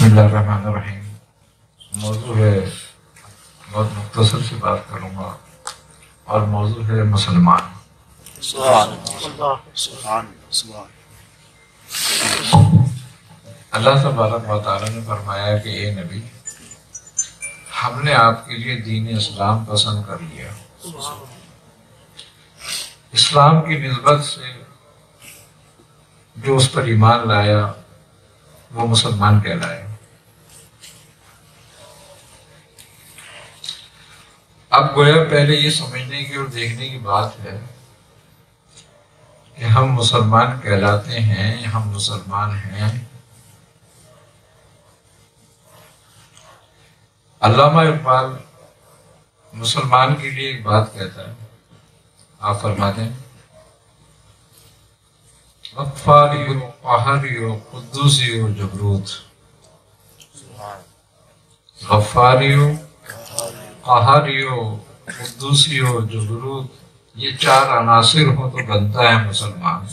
بسم اللہ الرحمن الرحیم۔ موضوع ہے، بہت مختصر سی بات کروں گا، اور موضوع ہے مسلمان۔ اللہ تبارک و تعالیٰ نے فرمایا کہ اے نبی، ہم نے آپ کے لیے دین اسلام پسند کر لیا۔ اسلام کی نسبت سے جو اس پر ایمان لایا وہ مسلمان کہلائے۔ اب گویا پہلے یہ سمجھنے کی اور دیکھنے کی بات ہے کہ ہم مسلمان کہلاتے ہیں، ہم مسلمان ہیں۔ علامہ اقبال مسلمان کے لیے ایک بات کہتا ہے، آپ فرماتے ہیں غفاری ہو، قہری ہو، قدوسی ہو، جبروت۔ غفاری ہو، قہری ہو، قدوسی ہو، جبروت، یہ چار عناصر ہوں تو بنتا ہے مسلمان۔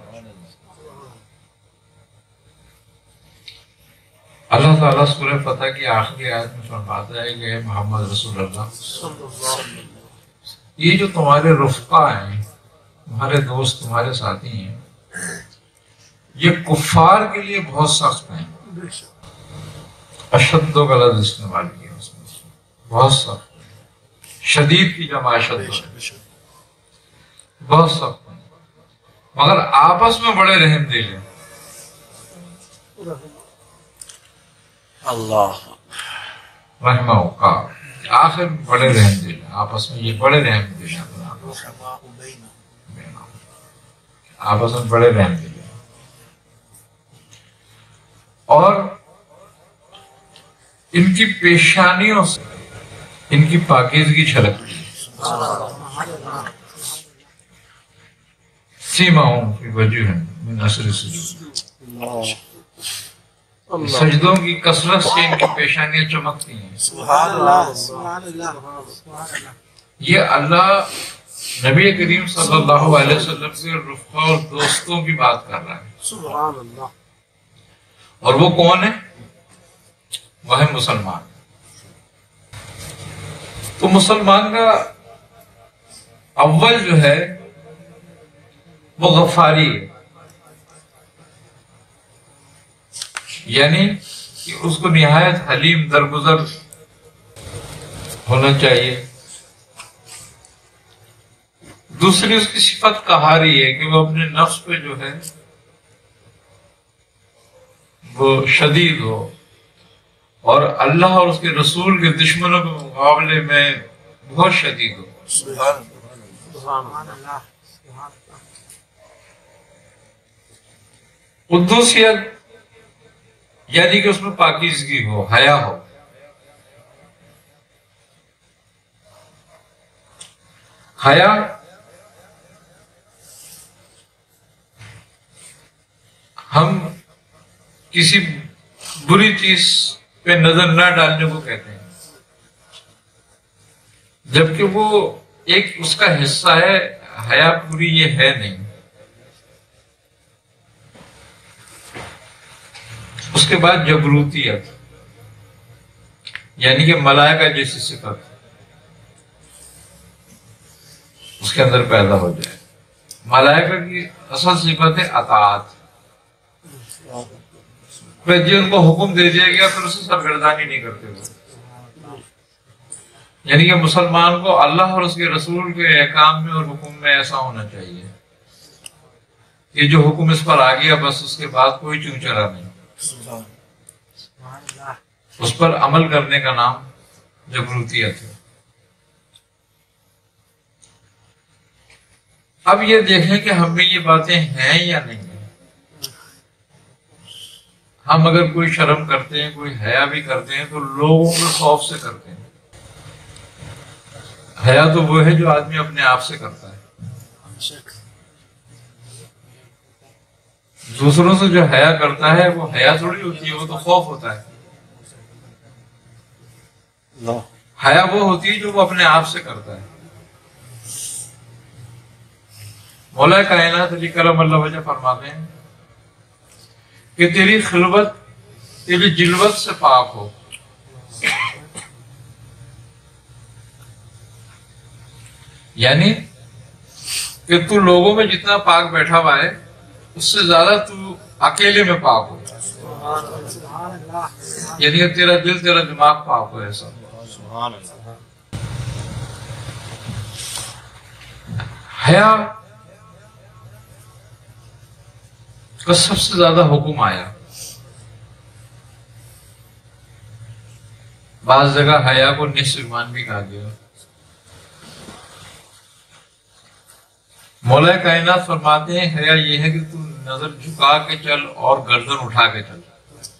اللہ تعالیٰ سورہ فتح کی آخری آیت میں فرماتا ہے کہ محمد رسول اللہ، یہ جو تمہارے رفقا ہیں، تمہارے دوست، تمہارے ساتھی ہیں، یہ کفار کے لیے بہت سخت ہیں۔ اشد کا لفظ استعمال کیا اس میں، بہت سخت ہیں، شدید کی جمع اشد، بہت سخت ہیں، مگر آپس میں بڑے رحم دل ہیں۔ اللہ رحمہ کا آخر میں بڑے رحم دل ہیں، آپس میں یہ بڑے رحم دل ہیں، آپس میں بڑے رحم دل ہیں، اور ان کی پیشانیوں سے ان کی پاکیزگی چھلکتی ہے۔ سیماؤں کی وجوہ من اثر السجود، سجدوں کی کثرت سے ان کی پیشانیاں چمکتی ہیں۔ سبحان اللہ۔ یہ اللہ نبی کریم صلی اللہ علیہ وسلم کے رفقا اور دوستوں کی بات کر رہا ہے۔ سبحان اللہ۔ اور وہ کون ہے؟ وہ ہے مسلمان۔ تو مسلمان کا اول جو ہے وہ غفاری ہے، یعنی کہ اس کو نہایت حلیم درگزر ہونا چاہیے۔ دوسری اس کی صفت قہاری ہے کہ وہ اپنے نفس پہ جو ہے وہ شدید ہو، اور اللہ اور اس کے رسول کے دشمنوں کے مقابلے میں بہت شدید ہو۔ قدوسیت یعنی کہ اس میں پاکیزگی ہو، حیا ہو۔ حیا ہم کسی بری چیز پہ نظر نہ ڈالنے کو کہتے ہیں، جبکہ وہ ایک اس کا حصہ ہے، حیا پوری یہ ہے نہیں۔ اس کے بعد جبروتیت یعنی کہ ملائکہ جیسی صفت اس کے اندر پیدا ہو جائے۔ ملائکہ کی اصل صفت ہے اطاعت، پھر جن کو حکم دے دیا گیا پھر اسے سرگردانی نہیں کرتے وہ، یعنی کہ مسلمان کو اللہ اور اس کے رسول کے احکام میں اور حکم میں ایسا ہونا چاہیے کہ جو حکم اس پر آ گیا بس اس کے بعد کوئی چوں چرا نہیں، اس پر عمل کرنے کا نام جبروتیت ہے۔ اب یہ دیکھیں کہ ہم میں یہ باتیں ہیں یا نہیں ہیں۔ ہم اگر کوئی شرم کرتے ہیں، کوئی حیا بھی کرتے ہیں تو لوگوں کے خوف سے کرتے ہیں۔ حیا تو وہ ہے جو آدمی اپنے آپ سے کرتا ہے، دوسروں سے جو حیا کرتا ہے وہ حیا تھوڑی ہوتی ہے، وہ تو خوف ہوتا ہے۔ حیا وہ ہوتی ہے جو وہ اپنے آپ سے کرتا ہے۔ مولا کائنات علی کرم اللہ وجہ فرماتے ہیں کہ تیری خلوت تیری جلوت سے پاک ہو. یعنی کہ تو لوگوں میں جتنا پاک بیٹھا ہوا ہے اس سے زیادہ تو اکیلے میں پاک ہو. یعنی کہ تیرا دل تیرا دماغ پاک ہو. ایسا حیا کا سب سے زیادہ حکم آیا. بعض جگہ حیا کو نصف ایمان بھی کہا گیا. مولا کائنات فرماتے ہیں حیا یہ ہے کہ تو نظر جھکا کے چل اور گردن اٹھا کے چل.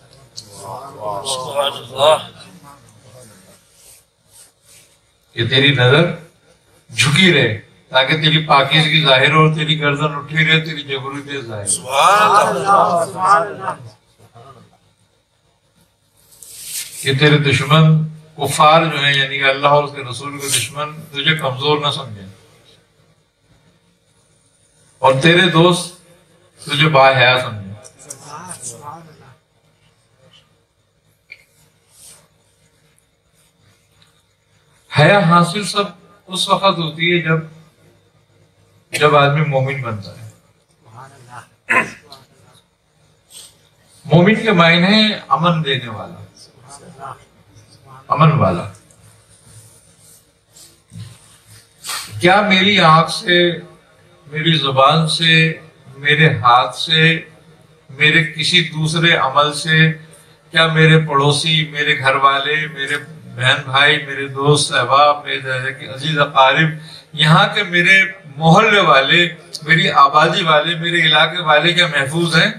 کہ تیری نظر جھکی رہے تاکہ تیری پاکیزگی ظاہر ہو، تیری گردن اٹھی رہے، تیری جبروریت ظاہر ہو. کہ تیرے دشمن کفار جو ہیں یعنی کہ اللہ اور اس کے رسول کے دشمن تجھے کمزور نہ سمجھیں اور تیرے دوست تجھے باحیا سمجھیں. حیا حاصل سب اس وقت ہوتی ہے جب آدمی مومن بنتا ہے. مومن کے معنی ہے امن دینے والا، امن والا. کیا میری آنکھ سے، میری زبان سے، میرے ہاتھ سے، میرے کسی دوسرے عمل سے، کیا میرے پڑوسی، میرے گھر والے، میرے بہن بھائی، میرے دوست احباب، میرے عزیز اقارب، یہاں کے میرے محلے والے، میری آبادی والے، میرے علاقے والے کیا محفوظ ہیں؟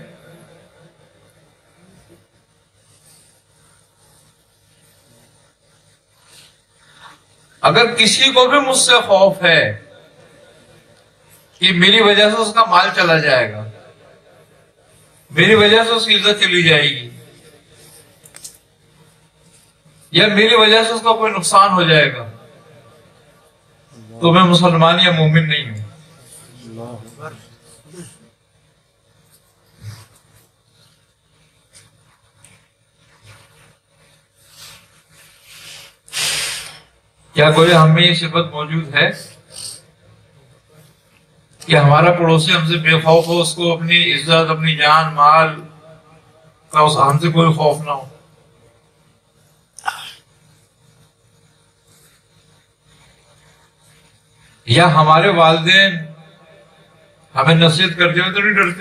اگر کسی کو بھی مجھ سے خوف ہے کہ میری وجہ سے اس کا مال چلا جائے گا، میری وجہ سے اس کی عزت چلی جائے گی، یا میری وجہ سے اس کا کوئی نقصان ہو جائے گا، تو میں مسلمان یا مومن نہیں ہوں. کیا کوئی ہم میں یہ صفت موجود ہے کہ ہمارا پڑوسی ہم سے بے خوف ہو، اس کو اپنی عزت، اپنی جان مال کا ہم سے کوئی خوف نہ ہو؟ یا ہمارے والدین ہمیں نصیحت کرتے ہوئے تو نہیں ڈرتے؟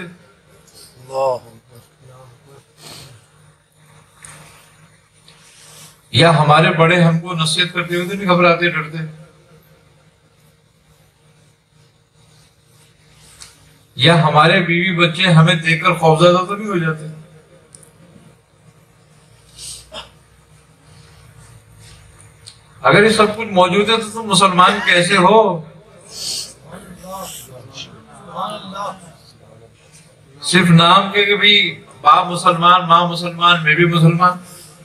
یا ہمارے بڑے ہم کو نصیحت کرتے ہوئے تو نہیں گھبراتے، ڈرتے؟ یا ہمارے بیوی بچے ہمیں دیکھ کر خوفزدہ تو نہیں ہو جاتے؟ اگر یہ سب کچھ موجود ہے تو تم مسلمان کیسے ہو؟ صرف نام کے کہ بھئی باپ مسلمان، ماں مسلمان، میں بھی مسلمان.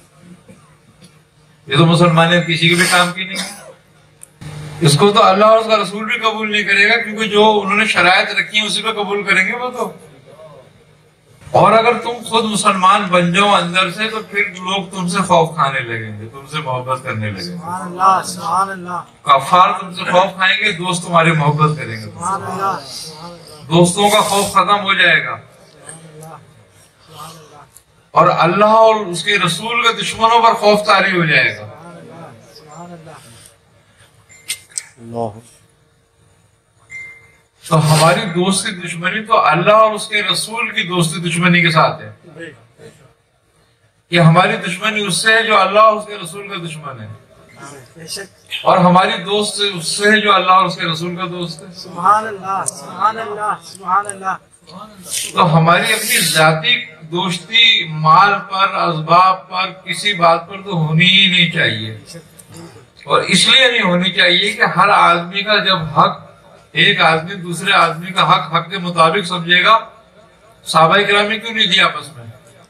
یہ تو مسلمانیت کسی کے بھی کام کی نہیں. اس کو تو اللہ اور اس کا رسول بھی قبول نہیں کرے گا، کیونکہ جو انہوں نے شرائط رکھی ہیں اسی پہ قبول کریں گے وہ تو. اور اگر تم خود مسلمان بن جاؤ اندر سے تو پھر لوگ تم سے خوف کھانے لگیں گے، تم سے محبت کرنے لگیں گے. کفار تم سے خوف کھائیں گے، دوست تمہاری محبت کریں گے. دوستوں کا خوف ختم ہو جائے گا اور اللہ اور اس کے رسول کے دشمنوں پر خوف طاری ہو جائے گا. تو ہماری دوست کی دشمنی تو اللہ اور اس کے رسول کی دوستی دشمنی کے ساتھ ہے. کہ ہماری دشمنی اس سے ہے جو اللہ اور اس کے رسول کا دشمن ہے، اور ہماری دوست اس سے ہے جو اللہ اور اس کے رسول کا دوست ہے. سبحان اللہ، سبحان اللہ، سبحان اللہ. تو ہماری اپنی ذاتی دوستی مال پر، اسباب پر، کسی بات پر تو ہونی ہی نہیں چاہیے. اور اس لیے نہیں ہونی چاہیے کہ ہر آدمی کا جب حق، ایک آدمی دوسرے آدمی کا حق کے مطابق سمجھے گا. صحابہ کرام نے کیوں نہیں دیا آپس میں؟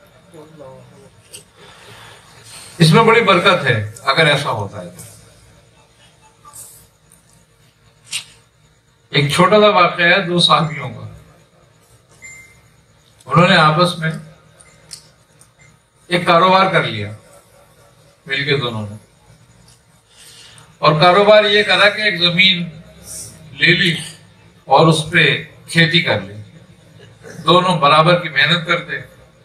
اس میں بڑی برکت ہے اگر ایسا ہوتا ہے تو. ایک چھوٹا سا واقعہ ہے دو صحابیوں کا. انہوں نے آپس میں ایک کاروبار کر لیا مل کے دونوں نے، اور کاروبار یہ کرا کہ ایک زمین لے لی اور اس پہ کھیتی کر لی، دونوں برابر کی محنت کرتے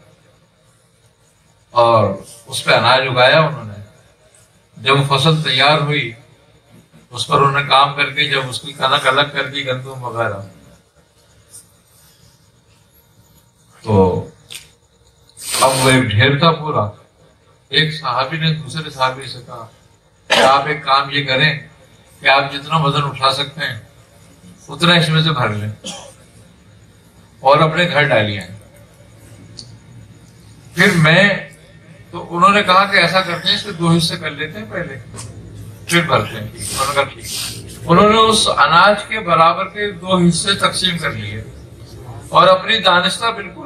اور اس پہ اناج اگایا انہوں نے۔ جب فصل تیار ہوئی اس پر انہوں نے کام کر کے جب اس کی کنک الگ کر دی گندم وغیرہ، تو اب وہ ایک ڈھیر تھا پورا۔ ایک صحابی نے دوسرے صحابی سے کہا کہ آپ ایک کام یہ کریں کہ آپ جتنا وزن اٹھا سکتے ہیں اتنا اس میں سے بھر لیں اور اپنے گھر ڈالیے۔ پھر تو انہوں نے کہا کہ ایسا کرتے ہیں اس کے 2 حصے کر لیتے ہیں پہلے پھر بھرتے ہیں۔ انہوں نے کہا ٹھیک۔ انہوں نے اس اناج کے برابر کے 2 حصے تقسیم کر لیے اور اپنی دانستہ بالکل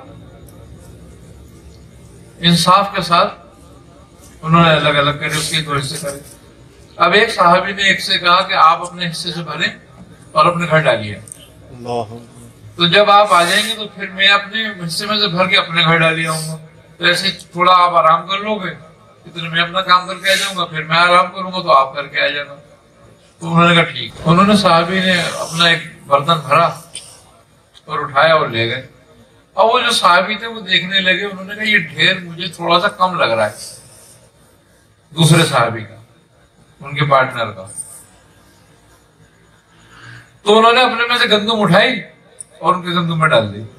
انصاف کے ساتھ انہوں نے الگ الگ کرے، اس کے 2 حصے کرے۔ اب ایک صحابی نے ایک سے کہا کہ آپ اپنے حصے سے بھریں اور اپنے گھر ڈالیے، تو جب آپ آ جائیں گے تو پھر میں اپنے حصے میں سے بھر کے اپنے گھر ڈالی آؤں گا، تو ایسے تھوڑا آپ آرام کر لو گے، اتنے میں اپنا کام کر کے آ جاؤں گا، پھر میں آرام کروں گا تو آپ کر کے آ جانا۔ تو انہوں نے کہا ٹھیک۔ انہوں نے صحابی نے اپنا ایک برتن بھرا اور اٹھایا اور لے گئے۔ اور وہ جو صحابی تھے وہ دیکھنے لگے، انہوں نے کہا یہ ڈھیر مجھے تھوڑا سا کم لگ رہا ہے دوسرے صحابی کا، ان کے پارٹنر کا۔ تو انہوں نے اپنے میں سے گندم اٹھائی اور ان کے گندم میں ڈال دی،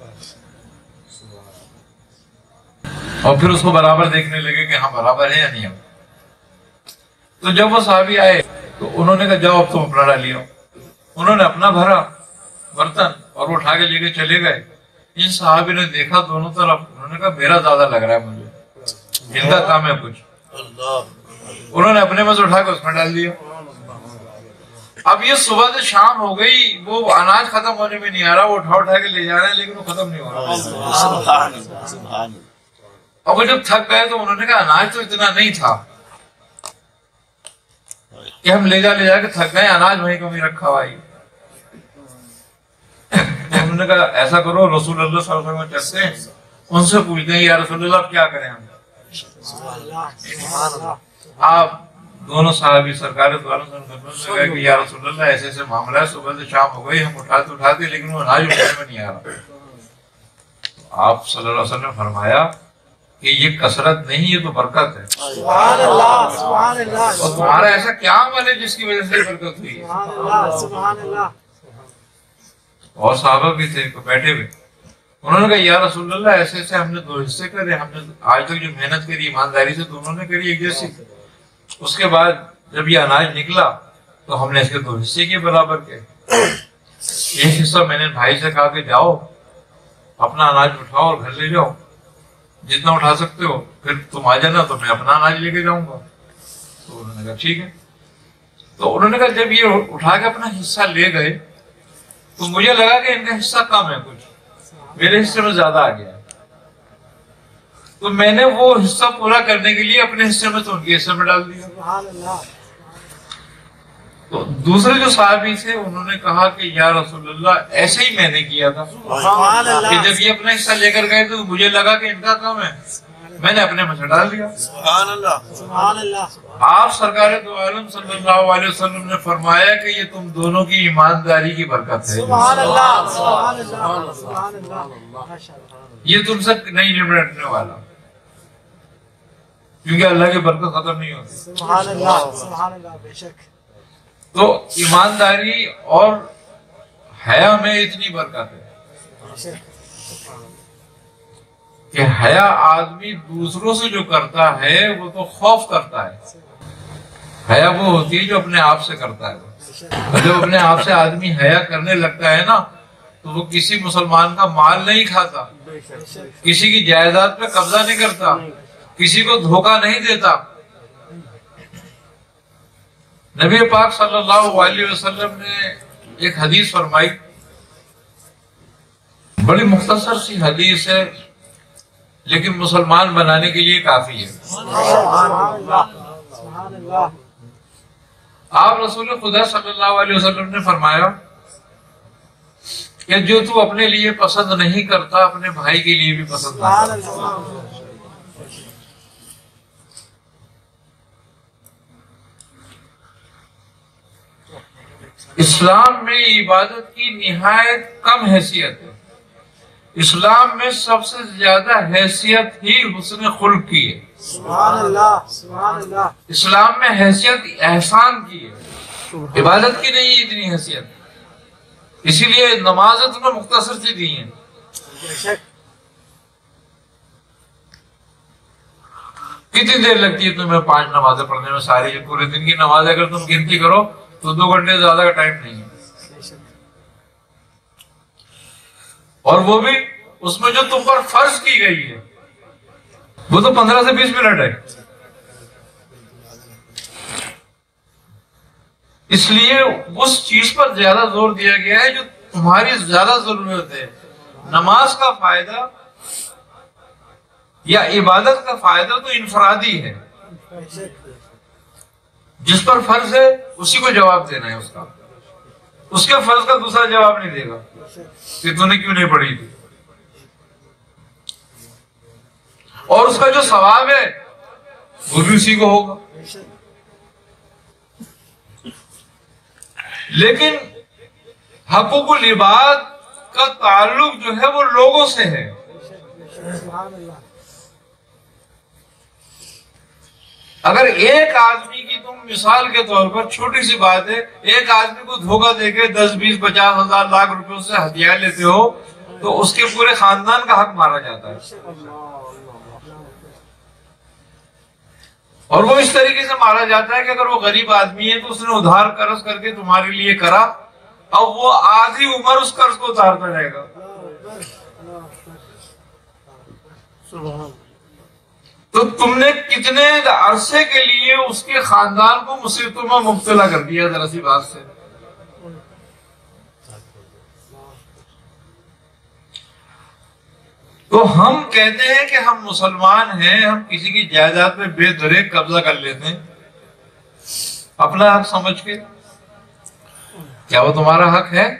اور پھر اس کو برابر دیکھنے لگے کہ ہاں برابر ہے یا نہیں۔ تو جب وہ صحابی آئے تو انہوں نے کہا جاؤ اب تم اپنا ڈالیے۔ انہوں نے اپنا بھرا برتن اور وہ اٹھا کے لے کے چلے گئے۔ ان صحابی نے دیکھا دونوں طرف، انہوں نے کہا میرا زیادہ لگ رہا ہے مجھے، ان کا کام ہے کچھ۔ انہوں نے اپنے میں سے اٹھا کے اس میں ڈال دیا۔ اب یہ صبح سے شام ہو گئی، وہ اناج ختم ہونے میں نہیں آ رہا، وہ اٹھا کے لے جا رہے ہیں لیکن وہ ختم نہیں ہو رہا۔ اب وہ جب تھک گئے تو انہوں نے کہا اناج تو اتنا نہیں تھا کہ ہم لے جا کے تھک گئے، اناج وہیں کمی رکھا ہوا ہی۔ انہوں نے کہا ایسا کرو، رسول اللہ صلی اللہ علیہ وسلم چلتے ہیں، ان سے پوچھتے ہیں یا رسول اللہ اب کیا کریں ہم۔ آپ دونوں صحابی سرکار دو عالم صلی اللہ علیہ وسلم نے کہا کہ یا رسول اللہ ایسے ایسے معاملہ ہے، صبح سے شام ہو گئی، ہم اٹھاتے لیکن وہ اناج اٹھانے میں نہیں آ رہا۔ آپ صلی اللہ علیہ وسلم نے فرمایا کہ یہ کثرت نہیں، یہ تو برکت ہے۔ سبحان اللہ، سبحان اللہ، اور تمہارا ایسا کیا عمل ہے جس کی وجہ سے برکت ہوئی ہے؟ سبحان اللہ، سبحان اللہ۔ اور صحابہ بھی تھے بیٹھے ہوئے، انہوں نے کہا یا رسول اللہ ایسے ایسے ہم نے 2 حصے کرے، ہم نے آج تک جو محنت کری ایمانداری سے دونوں نے کری ایک جیسی، اس کے بعد جب یہ اناج نکلا تو ہم نے اس کے 2 حصے کیے برابر کے۔ ایک حصہ میں نے بھائی سے کہا کہ جاؤ اپنا اناج اٹھاؤ اور گھر لے جاؤ، جتنا اٹھا سکتے ہو، پھر تم آ جانا تو میں اپنا اناج لے کے جاؤں گا۔ تو انہوں نے کہا ٹھیک ہے۔ تو انہوں نے کہا جب یہ اٹھا کے اپنا حصہ لے گئے تو مجھے لگا کہ ان کا حصہ کم ہے، کچھ میرے حصے میں زیادہ آ گیا، تو میں نے وہ حصہ پورا کرنے کے لیے اپنے حصے میں تو ان کے حصے میں ڈال دیا۔ سبحان اللہ۔ تو دوسرے جو صحابی تھے انہوں نے کہا کہ یا رسول اللہ ایسے ہی میں نے کیا تھا سبحان کہ اللہ، جب یہ اپنا حصہ لے کر گئے تو مجھے لگا کہ ان کا کام ہے، میں نے اپنے میں سے ڈال دیا۔ سبحان اللہ۔ سبحان اللہ۔ آپ سرکار دو عالم صلی اللہ علیہ وسلم نے فرمایا کہ یہ تم دونوں کی ایمانداری کی برکت ہے، سبحان اللہ، سبحان اللہ، سبحان اللہ، ماشاء اللہ۔ یہ تم سے نہیں نمٹنے والا، کیونکہ اللہ کی برکت ختم نہیں ہوتی۔ سبحان اللہ، سبحان اللہ، بے شک۔ تو ایمانداری اور حیا میں اتنی برکت ہے بے شک۔ کہ حیا آدمی دوسروں سے جو کرتا ہے وہ تو خوف کرتا ہے، حیا وہ ہوتی ہے جو اپنے آپ سے کرتا ہے، اور جب اپنے آپ سے آدمی حیا کرنے لگتا ہے نا تو وہ کسی مسلمان کا مال نہیں کھاتا، کسی کی جائیداد پہ قبضہ نہیں کرتا، کسی کو دھوکہ نہیں دیتا۔ نبی پاک صلی اللہ علیہ وسلم نے ایک حدیث فرمائی، بڑی مختصر سی حدیث ہے لیکن مسلمان بنانے کے لیے کافی ہے۔ سبحان اللہ، سبحان اللہ۔ آپ رسول خدا صلی اللہ علیہ وسلم نے فرمایا کہ جو تو اپنے لیے پسند نہیں کرتا اپنے بھائی کے لیے بھی پسند نہ سبحان کر۔ اللہ۔ اسلام میں عبادت کی نہایت کم حیثیت ہے. اسلام میں سب سے زیادہ حیثیت ہی حسن خلق کی ہے. سبحان اللہ سبحان اللہ. اسلام میں حیثیت احسان کی ہے، عبادت کی نہیں ہے اتنی حیثیت. اسی لیے نمازیں تمہیں مختصر سی دی ہیں. بے شک. کتنی دیر لگتی ہے تمہیں 5 نمازیں پڑھنے میں؟ ساری پورے دن کی نماز اگر تم گنتی کرو تو 2 گھنٹے سے زیادہ کا ٹائم نہیں ہے. بے شک. اور وہ بھی اس میں جو تم پر فرض کی گئی ہے وہ تو 15 سے 20 منٹ ہے. اس لیے اس چیز پر زیادہ زور دیا گیا ہے جو تمہاری زیادہ ضرورت ہے. نماز کا فائدہ یا عبادت کا فائدہ تو انفرادی ہے. بے شک. جس پر فرض ہے اسی کو جواب دینا ہے. اس کا اس کے فرض کا دوسرا جواب نہیں دے گا بے شک. کہ تو نے کیوں نہیں پڑھی تھی. اور اس کا جو ثواب ہے وہ بھی اسی کو ہوگا. بے شک. لیکن حقوق العباد کا تعلق جو ہے وہ لوگوں سے ہے. بے شک. بے شک. سبحان اللہ. اگر ایک آدمی کی تم مثال کے طور پر چھوٹی سی بات ہے، ایک آدمی کو دھوکہ دے کے 10 20 50 ہزار لاکھ روپے سے ہتھیار لیتے ہو تو اس کے پورے خاندان کا حق مارا جاتا ہے. اور وہ اس طریقے سے مارا جاتا ہے کہ اگر وہ غریب آدمی ہے تو اس نے ادھار قرض کر کے تمہارے لیے کرا، اب وہ آدھی عمر اس قرض کو اتارتا رہے گا. تو تم نے کتنے عرصے کے لیے اس کے خاندان کو مصیبتوں میں مبتلا کر دیا ذرا سی بات سے. تو ہم کہتے ہیں کہ ہم مسلمان ہیں، ہم کسی کی جائیداد پہ بے دریغ قبضہ کر لیتے ہیں اپنا حق سمجھ کے. کیا وہ تمہارا حق ہے؟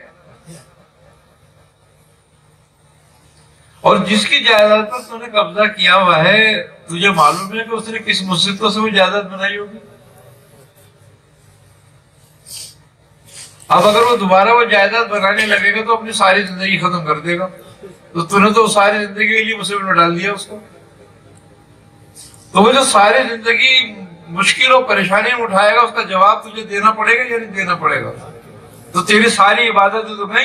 اور جس کی جائیداد پر تم نے قبضہ کیا ہوا ہے تجھے معلوم ہے کہ اس نے کس مصیبتوں سے وہ جائیداد بنائی ہوگی. اب اگر وہ دوبارہ وہ جائیداد بنانے لگے گا تو اپنی ساری زندگی ختم کر دے گا. تو تم نے تو ساری زندگی کے لیے مصیبت میں ڈال دیا اس کو. تو وہ جو ساری زندگی مشکل اور پریشانی میں اٹھائے گا اس کا جواب تجھے دینا پڑے گا یا نہیں دینا پڑے گا؟ تو تیری ساری عبادت تو نہیں.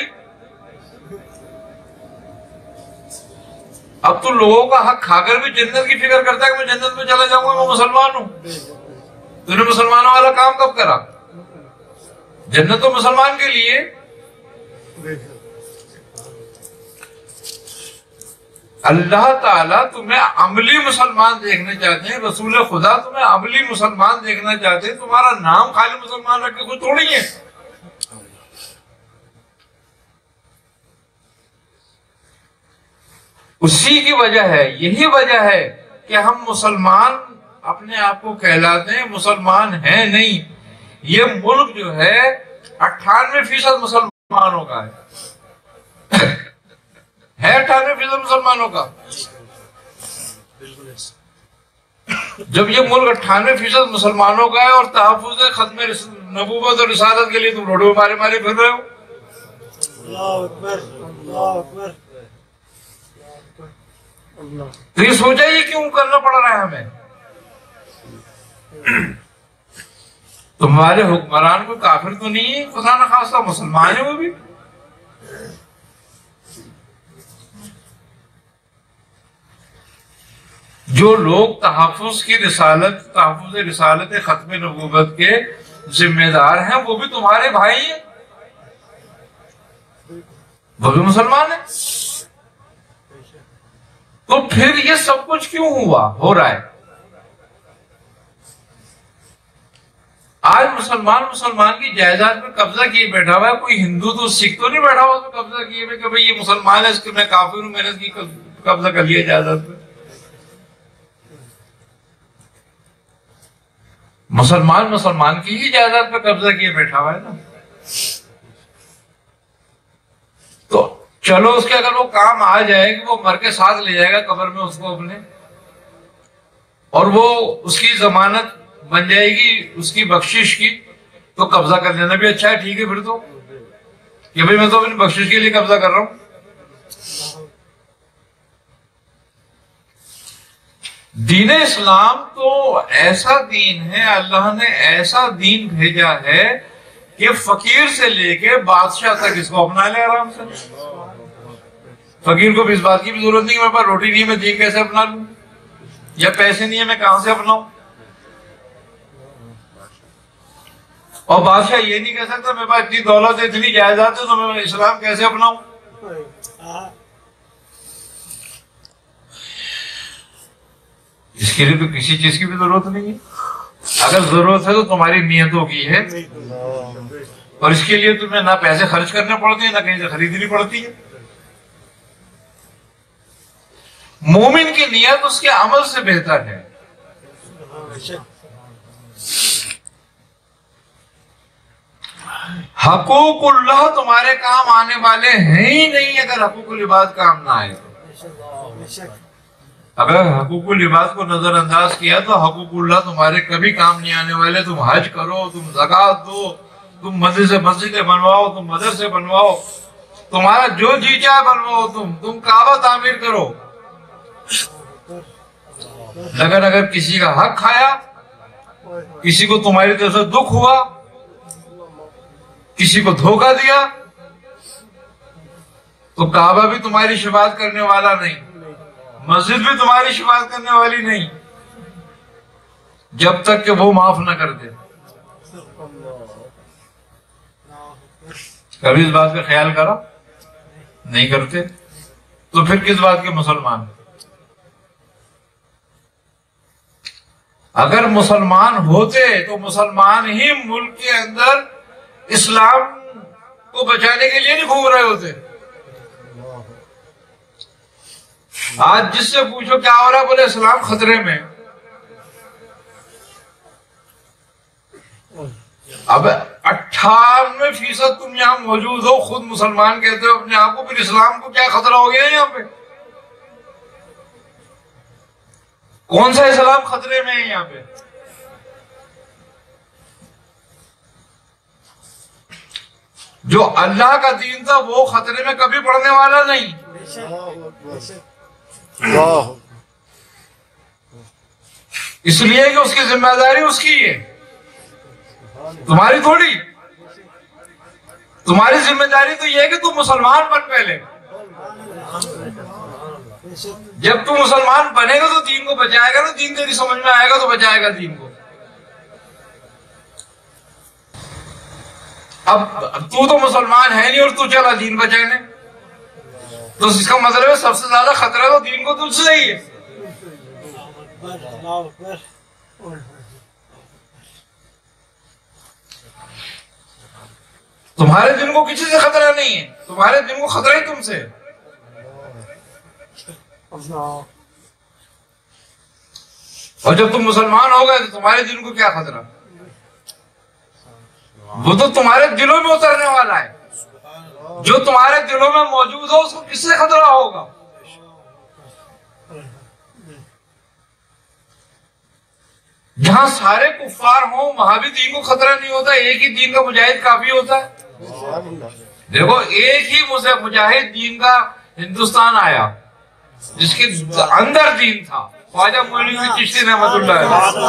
اب تو لوگوں کا حق کھا کر بھی جنت کی فکر کرتا ہے کہ میں جنت میں چلا جاؤں گا، میں مسلمان ہوں. تو نے مسلمانوں والا کام کب کرا؟ جنت تو مسلمان کے لیے. اللہ تعالیٰ تمہیں عملی مسلمان دیکھنا چاہتے ہیں، رسول خدا تمہیں عملی مسلمان دیکھنا چاہتے ہیں. تمہارا نام خالی مسلمان رکھ کے کوئی تھوڑی ہے. اسی کی وجہ ہے، یہی وجہ ہے کہ ہم مسلمان اپنے آپ کو کہلاتے ہیں، مسلمان ہیں نہیں. یہ ملک جو ہے 98% مسلمانوں کا ہے 98% مسلمانوں کا. جب یہ ملک 98% مسلمانوں کا ہے اور تحفظ ختم نبوت اور رسالت کے لیے تم روڈوں پہ مارے پھر رہے ہو. اللہ اکبر اللہ اکبر. تو یہ سوچا یہ کیوں کرنا پڑ رہا ہے ہمیں؟ تمہارے حکمران کوئی کافر تو نہیں ہے، خدا نہ خاصہ مسلمان ہے وہ بھی. جو لوگ تحفظ رسالت ختم نبوت کے ذمہ دار ہیں وہ بھی تمہارے بھائی ہیں، وہ بھی مسلمان ہیں. تو پھر یہ سب کچھ کیوں ہو رہا ہے؟ آج مسلمان کی جائیداد پہ قبضہ کیے بیٹھا ہوا ہے. کوئی ہندو تو سکھ تو نہیں بیٹھا ہوا تو قبضہ کیے ہوئے کہ بھئی یہ مسلمان ہے، اس کے میں کافر ہوں، میں نے اس کی قبضہ کر لیا جائیداد پہ. مسلمان کی ہی جائیداد پہ قبضہ کیے بیٹھا ہوا ہے نا. تو چلو اس کے اگر وہ کام آ جائے کہ وہ مر کے ساتھ لے جائے گا قبر میں اس کو اپنے، اور وہ اس کی ضمانت بن جائے گی اس کی بخشش کی، تو قبضہ کر لینا بھی اچھا ہے، ٹھیک ہے پھر تو کہ بھائی میں تو اپنی بخشش کے لیے قبضہ کر رہا ہوں۔ دین اسلام تو ایسا دین ہے، اللہ نے ایسا دین بھیجا ہے کہ فقیر سے لے کے بادشاہ تک اس کو اپنا لے آرام سے۔ فقیر کو بھی اس بات کی بھی ضرورت نہیں کہ میرے پاس روٹی نہیں ہے، میں دین کیسے اپنا لوں، یا پیسے نہیں ہے میں کہاں سے اپناؤں۔ اور بادشاہ یہ نہیں کہہ سکتا میرے پاس اتنی دولت ہے، اتنی جائیداد ہے، تو میں اسلام کیسے اپناؤں۔ اس کے لیے تو کسی چیز کی بھی ضرورت نہیں ہے، اگر ضرورت ہے تو تمہاری نیتوں کی ہے، اور اس کے لیے تمہیں نہ پیسے خرچ کرنے پڑتے ہیں نہ کہیں سے خریدنی پڑتی ہے۔ مومن کی نیت اس کے عمل سے بہتر ہے۔ حقوق اللہ تمہارے کام آنے والے ہیں ہی نہیں اگر حقوق العباد کام نہ آئے۔ اگر حقوق العباد کو نظر انداز کیا تو حقوق اللہ تمہارے کبھی کام نہیں آنے والے۔ تم حج کرو، تم زکوٰۃ دو، تم مسجدیں بنواؤ، تم مدرسے بنواؤ، تمہارا جو جی چاہے بنواؤ، تم کعبہ تعمیر کرو، لیکن اگر کسی کا حق کھایا، کسی کو تمہاری طرف سے دکھ ہوا، کسی کو دھوکہ دیا، تو کعبہ بھی تمہاری شفاعت کرنے والا نہیں، مسجد بھی تمہاری شفاعت کرنے والی نہیں، جب تک کہ وہ معاف نہ کر دے۔ کبھی اس بات کا خیال کرا؟ نہیں کرتے، تو پھر کس بات کے مسلمان؟ اگر مسلمان ہوتے تو مسلمان ہی ملک کے اندر اسلام کو بچانے کے لیے نہیں گھوم رہے ہوتے۔ آج جس سے پوچھو کیا ہو رہا ہے، بولے اسلام خطرے میں۔ اب 98% تم یہاں موجود ہو، خود مسلمان کہتے ہو اپنے آپ کو، پھر اسلام کو کیا خطرہ ہو گیا یہاں پہ؟ کون سا اسلام خطرے میں ہے یہاں پہ؟ جو اللہ کا دین تھا وہ خطرے میں کبھی پڑنے والا نہیں۔ اس لیے کہ اس کی ذمہ داری اس کی ہے، تمہاری تھوڑی۔ تمہاری ذمہ داری تو یہ ہے کہ تم مسلمان بن پہلے۔ جب تم مسلمان بنے گا تو دین کو بچائے گا نا، دین تیری سمجھ میں آئے گا تو بچائے گا دین کو۔ اب تو مسلمان ہے نہیں اور تو چلا دین بچانے، تو اس کا مطلب ہے سب سے زیادہ خطرہ تو دین کو تجھ سے ہی ہے۔ تمہارے دن کو کسی سے خطرہ نہیں ہے، تمہارے دن کو خطرہ ہی تم سے۔ اور جب تم مسلمان ہو گئے تو تمہارے دن کو کیا خطرہ؟ وہ تو تمہارے دلوں میں اترنے والا ہے۔ جو تمہارے دلوں میں موجود ہو اس کو کس سے خطرہ ہوگا؟ جہاں سارے کفار ہوں وہاں بھی دین کو خطرہ نہیں ہوتا، ایک ہی دین کا مجاہد کافی ہوتا ہے۔ دیکھو ایک ہی مجاہد دین کا ہندوستان آیا جس کے اندر دین تھا، خواجہ معین الدین چشتی رحمۃ اللہ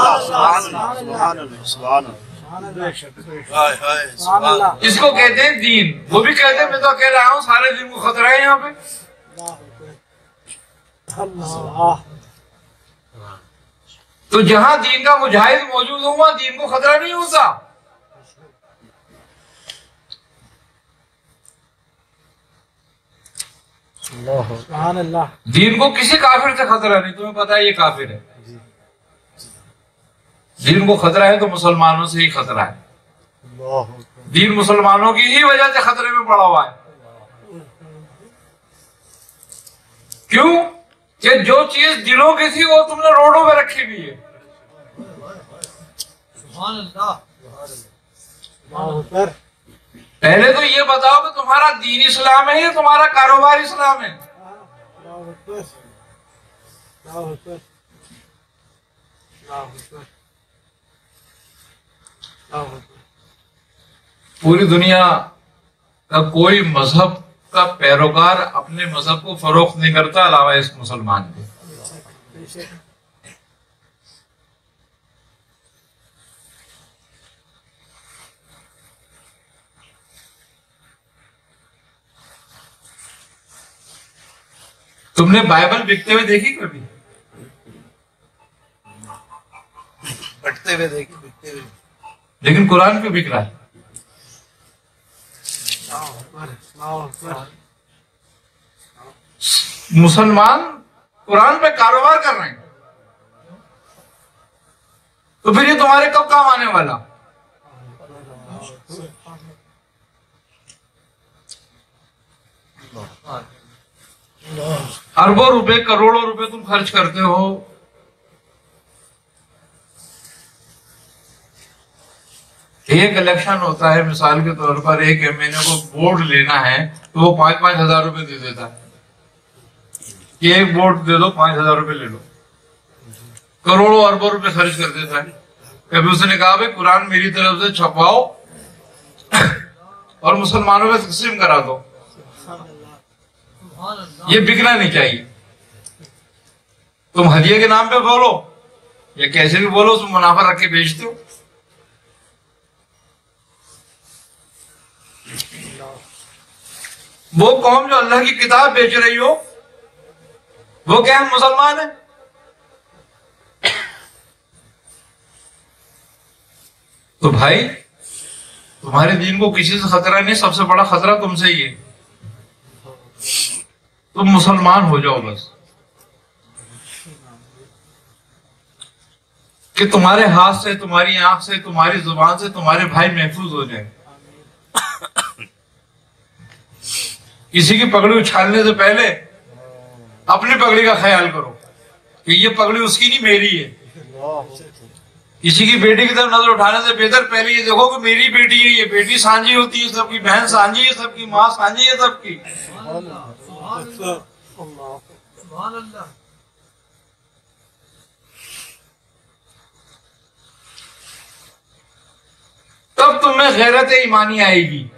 علیہ۔ اس کو کہتے ہیں دین، وہ بھی کہتے ہیں میں تو کہہ رہا ہوں سارے دین کو خطرہ ہے یہاں پہ۔ تو جہاں دین کا مجاہد موجود ہو وہاں دین کو خطرہ نہیں ہوتا۔ دین کو کسی کافر سے خطرہ نہیں، تمہیں پتا ہے یہ کافر ہے۔ دین کو خطرہ ہے تو مسلمانوں سے ہی خطرہ ہے، دین مسلمانوں کی ہی وجہ سے خطرے میں پڑا ہوا ہے۔ کیوں کہ جو چیز دلوں کی تھی وہ تم نے روڈوں پہ رکھی ہوئی ہے۔ پہلے تو یہ بتاؤ کہ تمہارا دین اسلام ہے یا تمہارا کاروبار اسلام ہے؟ पूरी दुनिया का कोई मजहब का पैरोकार अपने मजहब को फरोख्त नहीं करता अलावा इस मुसलमान के। तुमने बाइबल बिकते हुए देखी कभी? बटते हुए देखी, बिकते हुए। लेकिन कुरान क्यों बिक रहा है? मुसलमान कुरान पे कारोबार कर रहे हैं, तो फिर ये तुम्हारे कब काम आने वाला? अरबों रुपए, करोड़ों रुपए तुम खर्च करते हो, एक इलेक्शन होता है, मिसाल के तौर पर एक एमएलए को वोट लेना है तो वो 5-5 हजार रुपए दे देता है कि एक वोट दे दो, 5 हजार रुपए ले लो, करोड़ों अरबों रुपए खर्च कर देता है। कभी उसने कहा भाई कुरान मेरी तरफ से छपवाओ और मुसलमानों में तकसीम करा दो। ये बिकना नहीं चाहिए। तुम हदिये के नाम पे बोलो या कैसे भी बोलो, तुम मुनाफा रख के बेचते हो। वो कौम जो अल्लाह की किताब बेच रही हो वो क्या है? मुसलमान है। तो भाई तुम्हारे दीन को किसी से खतरा नहीं, सबसे बड़ा खतरा तुमसे ही है। तुम मुसलमान हो जाओ बस, कि तुम्हारे हाथ से, तुम्हारी आंख से, तुम्हारी जुबान से तुम्हारे भाई महफूज हो जाए। किसी की पगड़ी उछालने से पहले अपनी पगड़ी का ख्याल करो कि ये पगड़ी उसकी नहीं, मेरी है। किसी की बेटी की तरफ नजर उठाने से बेहतर पहले ये देखो कि मेरी बेटी है। ये बेटी सांझी होती है सबकी, बहन सांझी है सबकी, माँ सांझी है सबकी। तब तुम्हें गैरत ईमानी आएगी,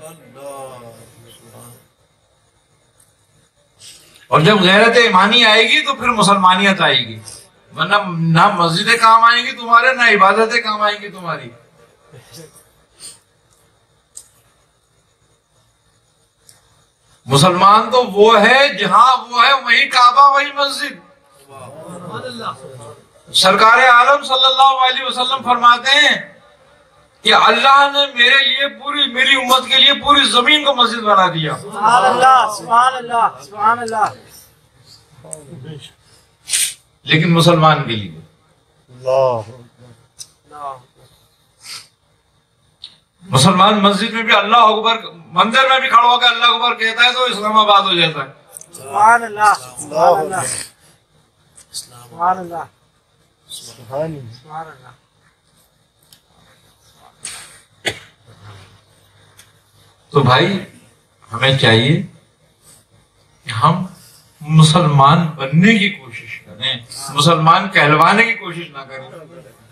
और जब गैरत ईमानी आएगी तो फिर मुसलमानियत आएगी। वरना ना मस्जिदें काम आएंगी तुम्हारे, ना इबादतें काम आएंगी तुम्हारी। मुसलमान तो वो है जहां वो है वही काबा वही मस्जिद। सरकार आलम सल्लल्लाहु अलैहि वसल्लम फरमाते हैं कि अल्लाह ने मेरे लिए, पूरी मेरी उम्मत के लिए पूरी जमीन को मस्जिद बना दिया। सुभान अल्लाह, सुभान अल्लाह, सुभान अल्लाह। लेकिन मुसलमान के लिए मुसलमान मस्जिद में भी अल्लाह अकबर, मंदिर में भी खड़ा होकर अल्लाह अकबर कहता है तो इस्लामाबाद हो जाता है। सुभान अल्लाह, सुभान अल्लाह, सुभान अल्लाह, सुभान अल्लाह। तो भाई हमें चाहिए कि हम मुसलमान बनने की कोशिश करें, मुसलमान कहलवाने की कोशिश ना करें।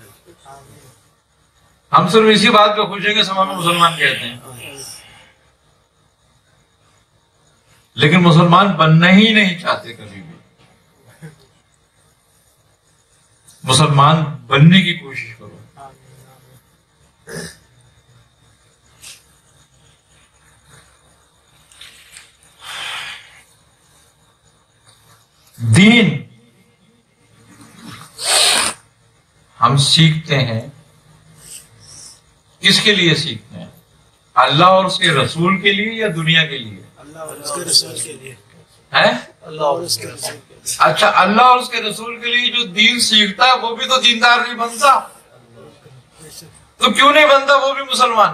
हम सिर्फ इसी बात पे खुश हैं कि सब हमें मुसलमान कहते हैं, लेकिन मुसलमान बनना ही नहीं चाहते कभी भी। मुसलमान बनने की कोशिश करो। दीन हम सीखते हैं, किसके लिए सीखते हैं? अल्लाह और उसके रसूल के लिए या दुनिया के लिए? अल्लाह और उसके रसूल के लिए है। अल्लाह और उसके रसूल के लिए। अच्छा, अल्लाह और उसके रसूल के लिए जो दीन सीखता है वो भी तो दीनदार नहीं बनता, तो क्यों नहीं बनता वो भी मुसलमान?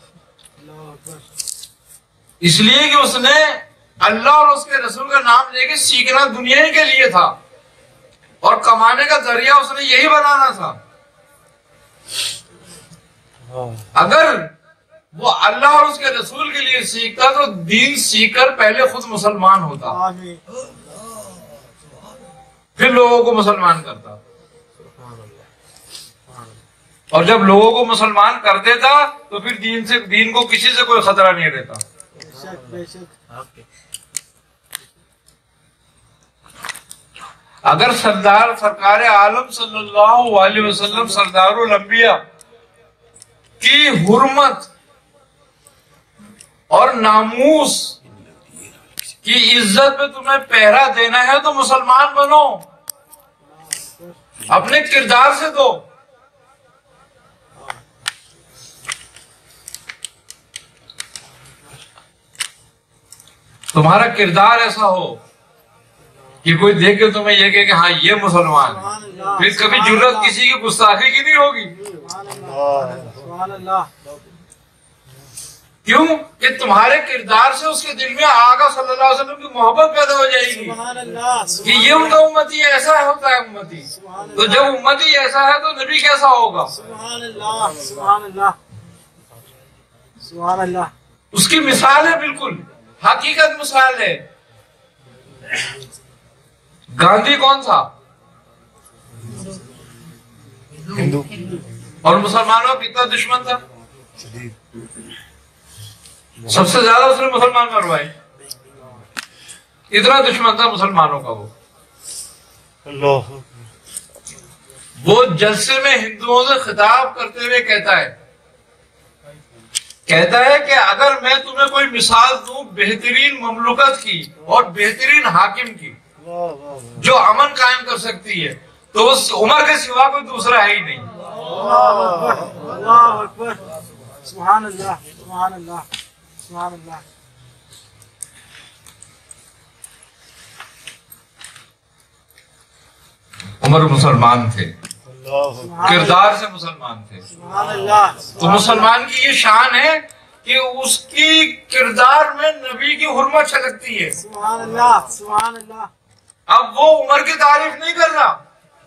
इसलिए कि उसने अल्लाह और उसके रसूल का नाम लेके सीखना दुनिया ही के लिए था और कमाने का जरिया उसने यही बनाना था। अगर वो अल्लाह और उसके रसूल के लिए सीखता तो दीन सीखकर पहले खुद मुसलमान होता, फिर लोगों को मुसलमान करता। اور جب لوگوں کو مسلمان کر دیتا تو پھر دین کو کسی سے کوئی خطرہ نہیں رہتا. اگر سرکار عالم صلی اللہ علیہ وسلم سردار الانبیاء کی حرمت اور ناموس کی عزت پہ تمہیں پہرا دینا ہے تو مسلمان بنو، اپنے کردار سے دو. تمہارا کردار ایسا ہو کہ کوئی دیکھ کے تمہیں یہ کہے کہ ہاں یہ مسلمان ہے، پھر کبھی جرت کسی کی گستاخی کی نہیں ہوگی. کیوں کہ تمہارے کردار سے اس کے دل میں آقا صلی اللہ علیہ وسلم کی محبت پیدا ہو جائے گی کہ یہ ان کا امتی ایسا ہوتا ہے. امتی تو جب امتی ایسا ہے تو نبی کیسا ہوگا؟ اس کی مثال ہے، بالکل حقیقت مثال ہے. گاندھی کون تھا؟ ہندو. اور مسلمانوں کا کتنا دشمن تھا؟ سب سے زیادہ اس نے مسلمان مروائے. اتنا دشمن تھا مسلمانوں کا وہ جلسے میں ہندوؤں سے خطاب کرتے ہوئے کہتا ہے کہ اگر میں تمہیں کوئی مثال دوں بہترین مملکت کی اور بہترین حاکم کی جو امن قائم کر سکتی ہے تو اس عمر کے سوا کوئی دوسرا ہے ہی نہیں. اللہ اکبر، سبحان اللہ، سبحان اللہ، سبحان اللہ. عمر مسلمان تھے، کردار سے مسلمان تھے. تو مسلمان کی یہ شان ہے کہ اس کی کردار میں نبی کی حرمت چھلکتی ہے. سبحان اللہ، سبحان اللہ. اب وہ عمر کی تعریف نہیں کر رہا،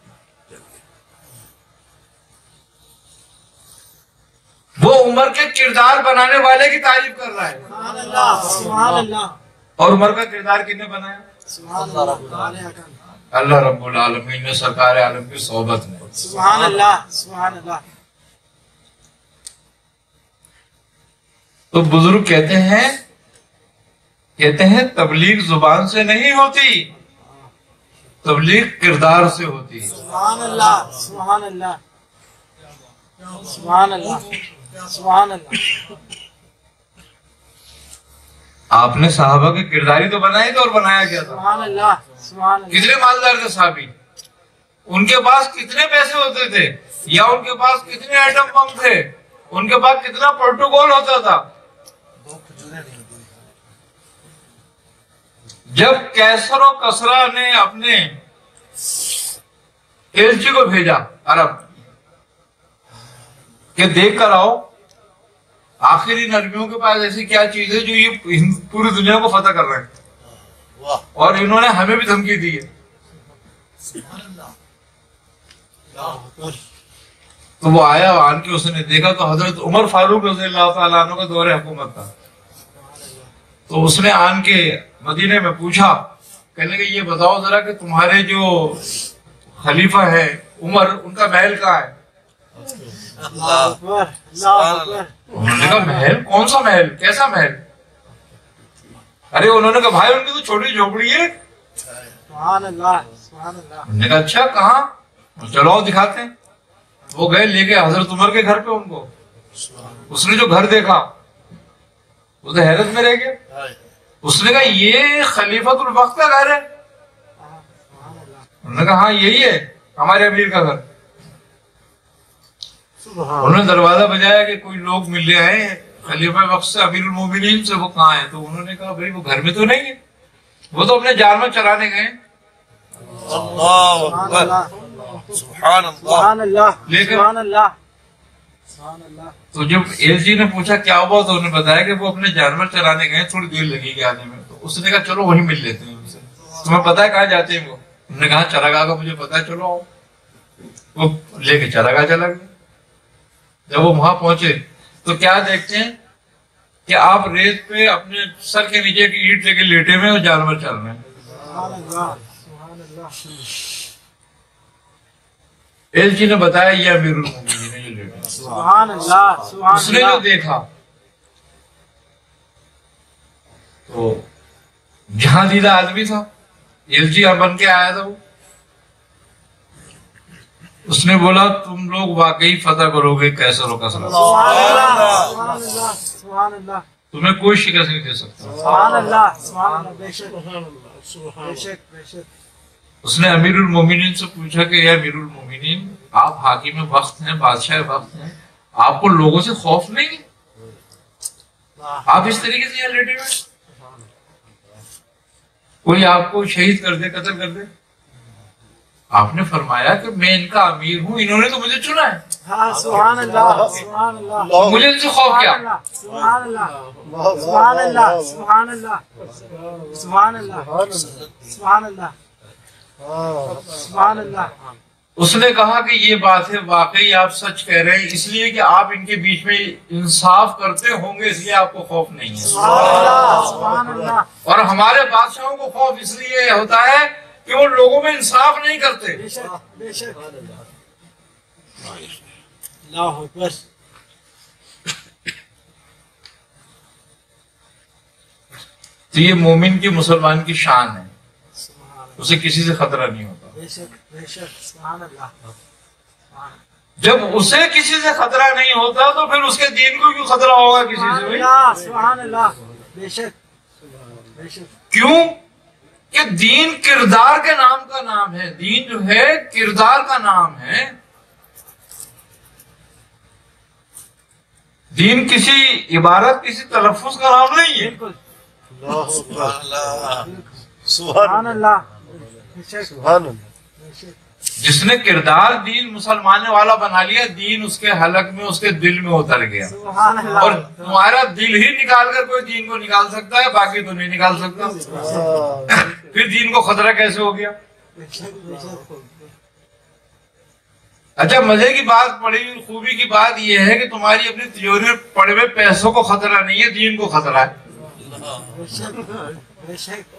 وہ عمر کے کردار بنانے والے کی تعریف کر رہا ہے. سبحان اللہ، سبحان اللہ. اور عمر کا کردار کس نے بنایا؟ سبحان اللہ، اللہ رب العالمین نے سرکار عالم کی صحبت میں. سبحان اللہ، سبحان اللہ. تو بزرگ کہتے ہیں تبلیغ زبان سے نہیں ہوتی، تبلیغ کردار سے ہوتی ہے. سبحان اللہ، سبحان اللہ، سبحان اللہ، سبحان اللہ. آپ نے صحابہ کے کرداری تو بنائے تھے، اور بنایا کیا تھا؟ سبحان اللہ، سبحان اللہ. کتنے مالدار تھے صحابی؟ ان کے پاس کتنے پیسے ہوتے تھے؟ یا ان کے پاس کتنے ایٹم بم تھے؟ ان کے پاس کتنا پروٹوکول ہوتا تھا؟ جب کیسر و کسرا نے اپنے ایلچی کو بھیجا عرب کہ دیکھ کر آؤ آخر ان عربیوں کے پاس ایسی کیا چیز ہے جو یہ پوری دنیا کو فتح کر رہے ہیں، اور انہوں نے ہمیں بھی دھمکی دی ہے. تو وہ آیا، آن کے اس نے دیکھا تو حضرت عمر فاروق رضی اللہ تعالیٰ عنہ کا دور حکومت تھا. تو اس نے آن کے مدینے میں پوچھا، کہنے کہ یہ بتاؤ ذرا کہ تمہارے جو خلیفہ ہے عمر، ان کا محل کہاں ہے؟ اللہ اکبر، اللہ اکبر. انہوں نے کہا محل؟ کون سا محل؟ کیسا محل؟ ارے انہوں نے کہا بھائی ان کی تو چھوٹی جھوپڑی ہے. سبحان اللہ، سبحان اللہ. انہوں نے کہا اچھا کہاں؟ چلو آؤ دکھاتے ہیں. وہ گئے لے کے حضرت عمر کے گھر پہ ان کو. اس نے جو گھر دیکھا وہ تو حیرت میں رہ گیا. اس نے کہا یہ خلیفۃ الوقت کا گھر ہے؟ انہوں نے کہا ہاں یہی ہے ہمارے امیر کا گھر. انہوں نے دروازہ بجایا کہ کوئی لوگ ملنے آئے ہیں خلیفہ وقت سے، امیر المومنین سے، وہ کہاں ہیں؟ تو انہوں نے کہا بھائی وہ گھر میں تو نہیں ہے، وہ تو اپنے جانور چرانے گئے. اللہ اکبر، سبحان اللہ، سبحان اللہ، لیکن سبحان اللہ، سبحان اللہ. تو جب ایل جی نے پوچھا کیا ہوا تو انہوں نے بتایا کہ وہ اپنے جانور چرانے گئے، تھوڑی دیر لگے گی آنے میں. تو اس نے کہا چلو وہیں مل لیتے ہیں ان سے. تمہیں پتا ہے کہاں جاتے ہیں وہ؟ انہوں نے کہا چراگاہ کا مجھے پتا ہے، چلو آؤ. وہ لے کے چراگاہ چلا گیا. جب وہ وہاں پہنچے تو کیا دیکھتے ہیں کہ آپ ریت پہ اپنے سر کے نیچے کی اینٹ لے کے لیٹے ہوئے اور جانور چل رہے ہیں. سبحان اللہ، سبحان اللہ. ایل جی نے بتایا یہ امیر المومنین ہے جو لیٹے. سبحان اللہ سبحان اس نے جو اللہ دیکھا تو جہاں دیدہ آدمی تھا، ایل جی بن کے آیا تھا وہ. اس نے بولا تم لوگ واقعی فتح کرو گے کیسر و کثرت، سبحان اللہ سبحان اللہ سبحان اللہ تمہیں کوئی شکست نہیں دے سکتا. سبحان اللہ سبحان اللہ بے شک بے شک بے شک. اس نے امیر المومنین سے پوچھا کہ اے امیر المومنین، آپ حاکم وقت ہیں، بادشاہ وقت ہیں، آپ کو لوگوں سے خوف نہیں ہے؟ آپ اس طریقے سے یہاں لیٹے ہوئے، کوئی آپ کو شہید کر دے، قتل کر دے. آپ نے فرمایا کہ میں ان کا امیر ہوں، انہوں نے تو مجھے چنا ہے، ہاں سبحان اللہ سبحان اللہ مجھے ان سے خوف کیا؟ سبحان اللہ سبحان اللہ سبحان اللہ سبحان اللہ سبحان اللہ سبحان اللہ. اس نے کہا کہ یہ بات ہے، واقعی آپ سچ کہہ رہے ہیں، اس لیے کہ آپ ان کے بیچ میں انصاف کرتے ہوں گے، اس لیے آپ کو خوف نہیں ہے. سبحان اللہ سبحان اللہ. اور ہمارے بادشاہوں کو خوف اس لیے ہوتا ہے کہ وہ لوگوں میں انصاف نہیں کرتے. بے شک بے شک. اللہ اکبر. تو یہ مومن کی، مسلمان کی شان ہے، اسے کسی سے خطرہ نہیں ہوتا. بے شک بے شک. سبحان اللہ. جب اسے کسی سے خطرہ نہیں ہوتا تو پھر اس کے دین کو کیوں خطرہ ہوگا کسی سبحان سے؟ اللہ سبحان اللہ. بے شک بے شک. کیوں کہ دین کردار کے نام کا نام ہے. دین جو ہے کردار کا نام ہے. دین کسی عبارت، کسی تلفظ کا نام نہیں ہے. بالکل. سبحان سبحان اللہ. بے شک اللہ. بے شک. جس نے کردار دین مسلمان والا بنا لیا، دین اس کے حلق میں، اس کے دل میں اتر گیا. سبحان اللہ. اور تمہارا دل ہی نکال کر کوئی دین کو نکال سکتا ہے، باقی تو نہیں نکال سکتا. پھر دین کو خطرہ کیسے ہو گیا؟ بے شک بے شک. اچھا، مزے کی بات، پڑھی ہوئی خوبی کی بات یہ ہے کہ تمہاری اپنی تجوری میں پڑے ہوئے پیسوں کو خطرہ نہیں ہے، دین کو خطرہ ہے. بے شک بے شک.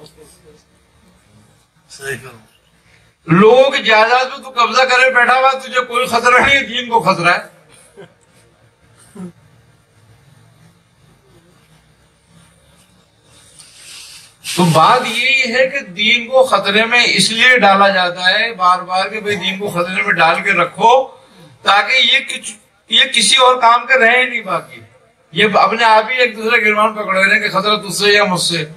لوگوں کی جائیداد میں تو قبضہ کرے بیٹھا ہوا، تجھے کوئی خطرہ نہیں ہے، دین کو خطرہ ہے. تو بات یہی ہے کہ دین کو خطرے میں اس لیے ڈالا جاتا ہے بار بار کہ بھئی دین کو خطرے میں ڈال کے رکھو، تاکہ یہ کسی اور کام کے رہے نہیں. باقی یہ اپنے آپ ہی ایک دوسرے گرمان پکڑے رہے کہ خطرہ تجھ سے یا مجھ سے.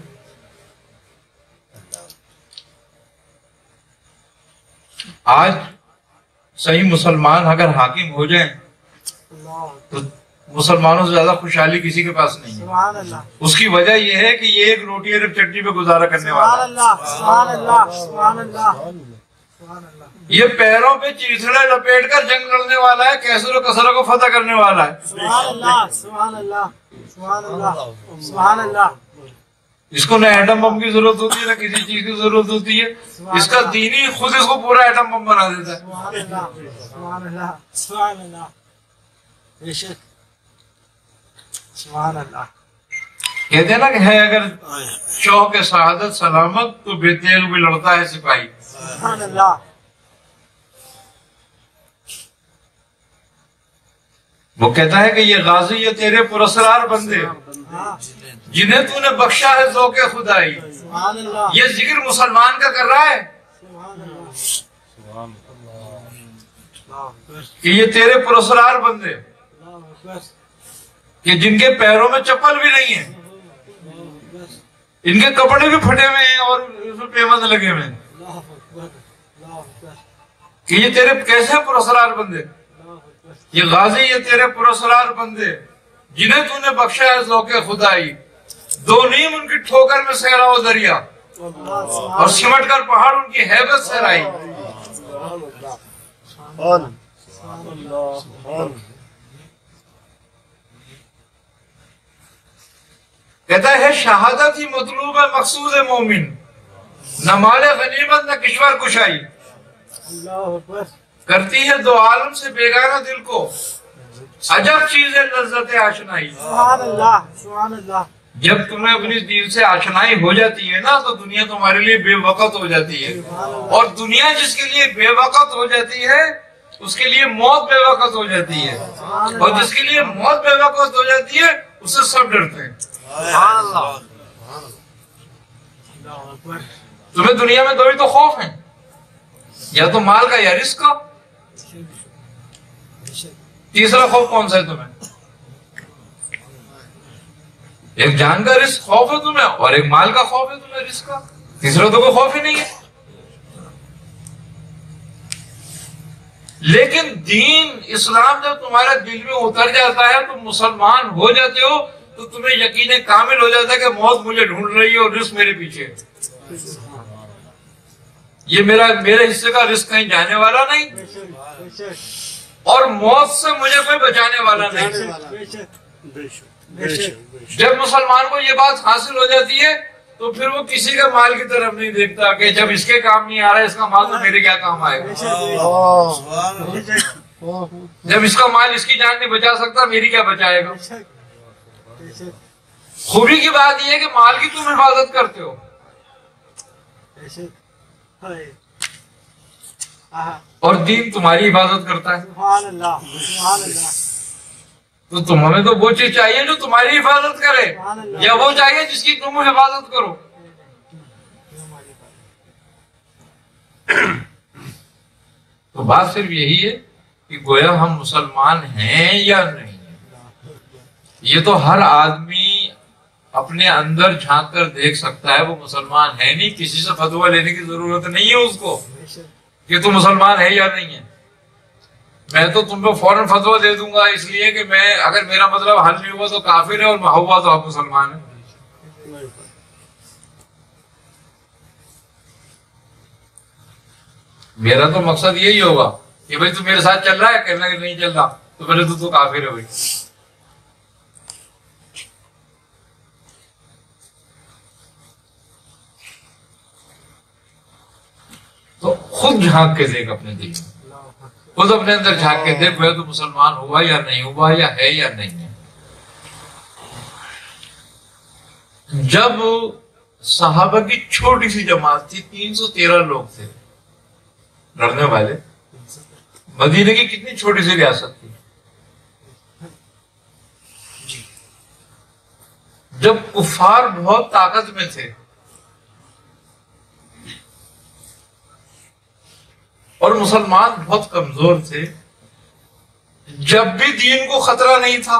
آج صحیح مسلمان اگر حاکم ہو جائیں تو مسلمانوں سے زیادہ خوشحالی کسی کے پاس نہیں ہے. سبحان اللہ. اس کی وجہ یہ ہے کہ یہ ایک روٹی اور ایک چٹنی پہ گزارا کرنے سبحان والا ہے. اللہ سبحان اللہ سبحان اللہ سبحان اللہ. یہ پیروں پہ چیتڑے لپیٹ کر جنگ لڑنے والا ہے، کیسر و کثرہ کو فتح کرنے والا ہے. سبحان اللہ سبحان اللہ سبحان اللہ سبحان اللہ. اس کو نہ ایٹم بم کی ضرورت ہوتی ہے، نہ کسی چیز کی ضرورت ہوتی ہے. اس کا دین ہی خود اس کو پورا ایٹم بم بنا دیتا ہے. سبحان اللہ سبحان اللہ سبحان اللہ. بے شک. سبحان اللہ. کہتے ہیں نا کہ ہے اگر شوق سعادت سلامت تو بے تیغ بھی لڑتا ہے سپاہی. سبحان اللہ. وہ کہتا ہے کہ یہ غازی یہ تیرے پراسرار بندے ہاں. جنہیں تو نے بخشا ہے ذوق خدائی. سبحان اللہ. یہ ذکر مسلمان کا کر رہا ہے سبحان اللہ. کہ یہ تیرے پراسرار بندے اللہ اکبر. کہ جن کے پیروں میں چپل بھی نہیں ہے، ان کے کپڑے بھی پھٹے ہوئے ہیں اور اس میں پیوند لگے ہوئے ہیں. اللہ اکبر. اللہ اکبر. کہ یہ تیرے کیسے پراسرار بندے، اللہ اکبر. یہ غازی یہ تیرے پراسرار بندے جنہیں تو نے بخشا ہے ذوق خدائی. دو نیم ان کی ٹھوکر میں سہرا و دریا، اور سمٹ کر پہاڑ ان کی ہیبت سے رائی. کہتا ہے شہادت ہی مطلوب ہے مقصود مومن، نہ مال غنیمت نہ کشور کشائی. اللہ اکبر. کرتی ہے دو عالم سے بیگانہ دل کو عجب چیز ہے لذت آشنائی. سبحان اللہ سبحان اللہ. جب تمہیں اپنی دین سے آشنائی ہو جاتی ہے نا تو دنیا تمہارے لیے بے وقت ہو جاتی ہے. اور دنیا جس کے لیے بے وقت ہو جاتی ہے اس کے لیے موت بے وقت ہو جاتی ہے، اور جس کے لیے موت بے وقت ہو جاتی ہے اس سے سب ڈرتے ہیں۔ تمہیں دنیا میں دو ہی تو خوف ہیں، یا تو مال کا یا رزق کا۔ تیسرا خوف کون سا ہے تمہیں؟ ایک جان کا رزق خوف ہے تمہیں، اور ایک مال کا خوف ہے تمہیں رزق کا، تیسرا تو کوئی خوف ہی نہیں ہے۔ لیکن دین اسلام جب تمہارے دل میں اتر جاتا ہے، تم مسلمان ہو جاتے ہو، تو تمہیں یقین کامل ہو جاتا ہے کہ موت مجھے ڈھونڈ رہی ہے اور رزق میرے پیچھے ہے۔ یہ میرے حصے کا رزق کہیں جانے والا نہیں، اور موت سے مجھے کوئی بچانے والا نہیں۔ جب مسلمان کو یہ بات حاصل ہو جاتی ہے تو پھر وہ کسی کے مال کی طرف نہیں دیکھتا کہ جب اس کے کام نہیں آ رہا ہے اس کا مال تو میرے کیا کام آئے گا، جب اس کا مال اس کی جان نہیں بچا سکتا میری کیا بچائے گا۔ خوبی کی بات یہ ہے کہ مال کی تم حفاظت کرتے ہو، اور دین تمہاری حفاظت کرتا ہے۔ تو تمہیں تو وہ چیز چاہیے جو تمہاری حفاظت کرے، یا وہ چاہیے جس کی تم حفاظت کرو۔ تو بات صرف یہی ہے کہ گویا ہم مسلمان ہیں یا نہیں ہیں، یہ تو ہر آدمی اپنے اندر جھانک کر دیکھ سکتا ہے وہ مسلمان ہے نہیں۔ کسی سے فتویٰ لینے کی ضرورت نہیں ہے اس کو کہ تم مسلمان ہے یا نہیں ہے۔ میں تو تم کو فوراً فتویٰ دے دوں گا، اس لیے کہ میں اگر میرا مطلب حل نہیں ہوا تو کافر ہے، اور ہوا تو آپ مسلمان ہیں۔ میرا تو مقصد یہی ہوگا کہ بھائی تو میرے ساتھ چل رہا ہے، کہنا کہ نہیں چل رہا تو پہلے تو کافر ہے بھائی۔ تو خود جھانک کے دیکھ اپنے دل میں، خود اپنے اندر جھانک کے دیکھ تو مسلمان ہوا یا نہیں ہوا، یا ہے یا نہیں ہے۔ جب صحابہ کی چھوٹی سی جماعت تھی، 313 لوگ تھے لڑنے والے، مدینے کی کتنی چھوٹی سی ریاست تھی، جب کفار بہت طاقت میں تھے اور مسلمان بہت کمزور تھے، جب بھی دین کو خطرہ نہیں تھا،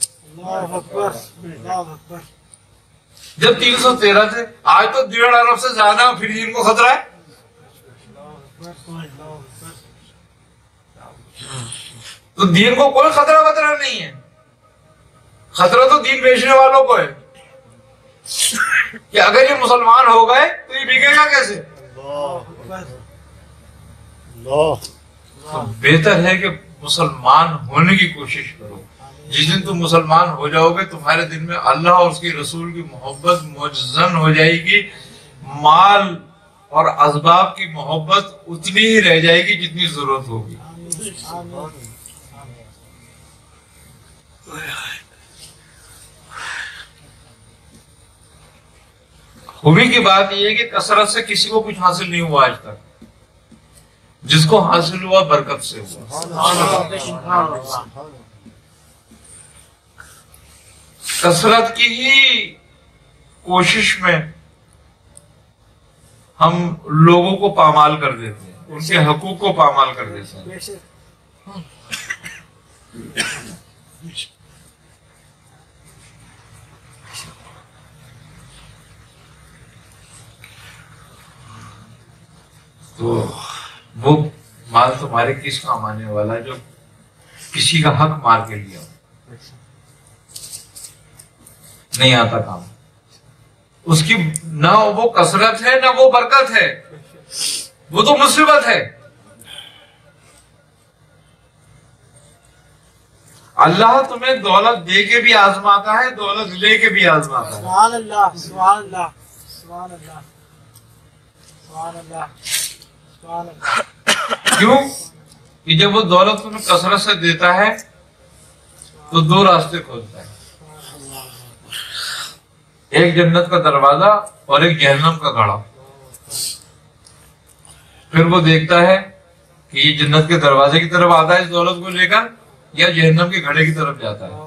جب 313 تھے، آج تو 1.5 ارب سے زیادہ پھر دین کو خطرہ ہے۔ تو دین کو کوئی خطرہ نہیں ہے، خطرہ تو دین بیچنے والوں کو ہے کہ اگر یہ مسلمان ہو گئے تو یہ بکے گا کیسے۔ تو بہتر ہے کہ مسلمان ہونے کی کوشش کرو۔ جس دن تم مسلمان ہو جاؤ گے تمہارے دل میں اللہ اور اس کے رسول کی محبت مجزن ہو جائے گی، مال اور اسباب کی محبت اتنی ہی رہ جائے گی جتنی ضرورت ہوگی۔ خوبی کی بات یہ ہے کہ کثرت سے کسی کو کچھ حاصل نہیں ہوا آج تک، جس کو حاصل ہوا برکت سے ہوا۔ کثرت کی ہی کوشش میں ہم لوگوں کو پامال کر دیتے ہیں، ان کے حقوق کو پامال کر دیتے ہیں۔ تو وہ مال تمہارے کس کام آنے والا ہے جو کسی کا حق مار کے لیا نہیں آتا کام، اس کی نہ وہ کثرت ہے نہ وہ برکت ہے، وہ تو مصیبت ہے۔ اللہ تمہیں دولت دے کے بھی آزماتا ہے، دولت لے کے بھی آزماتا ہے۔ سبحان اللہ، سبحان اللہ، سبحان اللہ، سبحان اللہ، سبحان اللہ۔ کیوں کہ جب وہ دولت تمہیں کثرت سے دیتا ہے تو 2 راستے کھولتا ہے، ایک جنت کا دروازہ اور ایک جہنم کا گڑھا۔ پھر وہ دیکھتا ہے کہ یہ جنت کے دروازے کی طرف آتا ہے اس دولت کو لے کر یا جہنم کے گھڑے کی طرف جاتا ہے.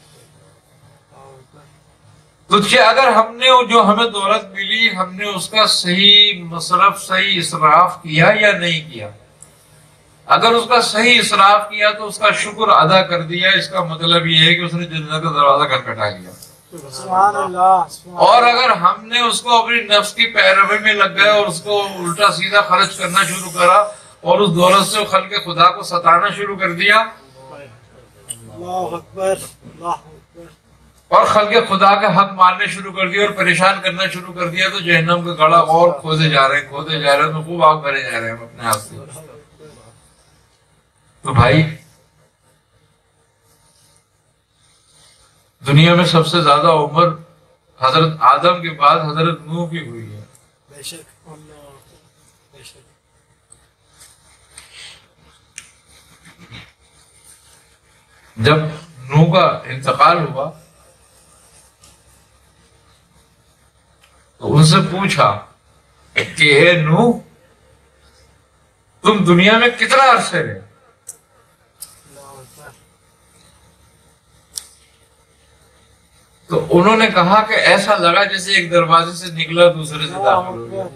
تو اگر ہم نے جو ہمیں دولت ملی ہم نے اس کا صحیح مصرف صحیح اسراف کیا یا نہیں کیا. اگر اس کا صحیح اسراف کیا تو اس کا شکر ادا کر دیا، اس کا مطلب یہ ہے کہ اس نے جنت کا دروازہ کھٹکھٹا لیا. سبحان اللہ. اور اگر ہم نے اس کو اپنی نفس کی پیروی میں لگ گئے اور اس کو الٹا سیدھا خرچ کرنا شروع کرا اور اس دولت سے خلق خدا کو ستانا شروع کر دیا اللہ اکبر اللہ اکبر اور خلق خدا کا حق مارنے شروع کر دیا اور پریشان کرنا شروع کر دیا تو جہنم کا گڑا اور کھودے جا رہے ہیں تو خوب آگ بھرے جا رہے ہیں ہم اپنے آپ سے. تو بھائی دنیا میں سب سے زیادہ عمر حضرت آدم کے بعد حضرت نوح کی ہوئی ہے. بے شک اللہ بے شک. جب نوح کا انتقال ہوا تو ان سے پوچھا کہ اے نوح تم دنیا میں کتنا عرصے رہے؟ تو انہوں نے کہا کہ ایسا لگا جیسے ایک دروازے سے نکلا دوسرے سے داخل ہو گیا.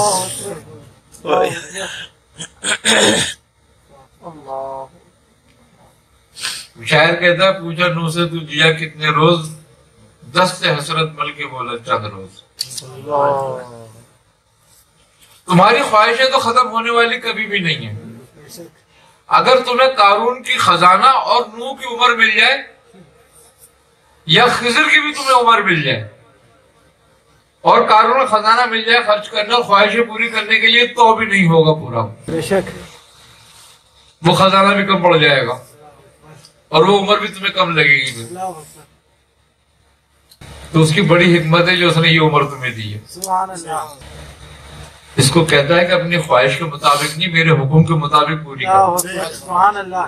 شاعر کہتا ہے پوچھا نوح سے تو جیا کتنے روز؟ دست حسرت مل کے بولا چند روز. تمہاری خواہشیں تو ختم ہونے والی کبھی بھی نہیں ہیں. اگر تمہیں قارون کی خزانہ اور نوح کی عمر مل جائے یا خضر کی بھی تمہیں عمر مل جائے اور قارون کا خزانہ مل جائے خرچ کرنے اور خواہشیں پوری کرنے کے لیے تو بھی نہیں ہوگا پورا. بے شک وہ خزانہ بھی کم پڑ جائے گا اور وہ عمر بھی تمہیں کم لگے گی. تو اس کی بڑی حکمت ہے جو اس نے یہ عمر تمہیں دی ہے. سبحان اللہ. اس کو کہتا ہے کہ اپنی خواہش کے مطابق نہیں میرے حکم کے مطابق پوری کرو. سبحان اللہ.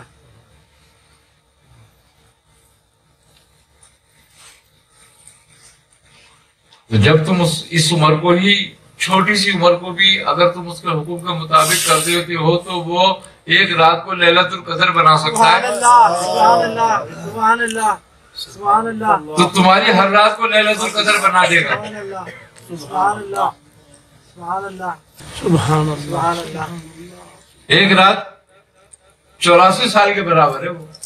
تو جب تم اس عمر کو ہی چھوٹی سی عمر کو بھی اگر تم اس کے حکم کے مطابق کر دیتے ہو تو وہ ایک رات کو لیلۃ القدر بنا سکتا ہے. سبحان اللہ سبحان اللہ سبحان اللہ. تو تمہاری ہر رات کو لیلۃ القدر بنا دے گا. سبحان اللہ سبحان اللہ سبحان اللہ سبحان اللہ. ایک رات 84 سال کے برابر ہے وہ.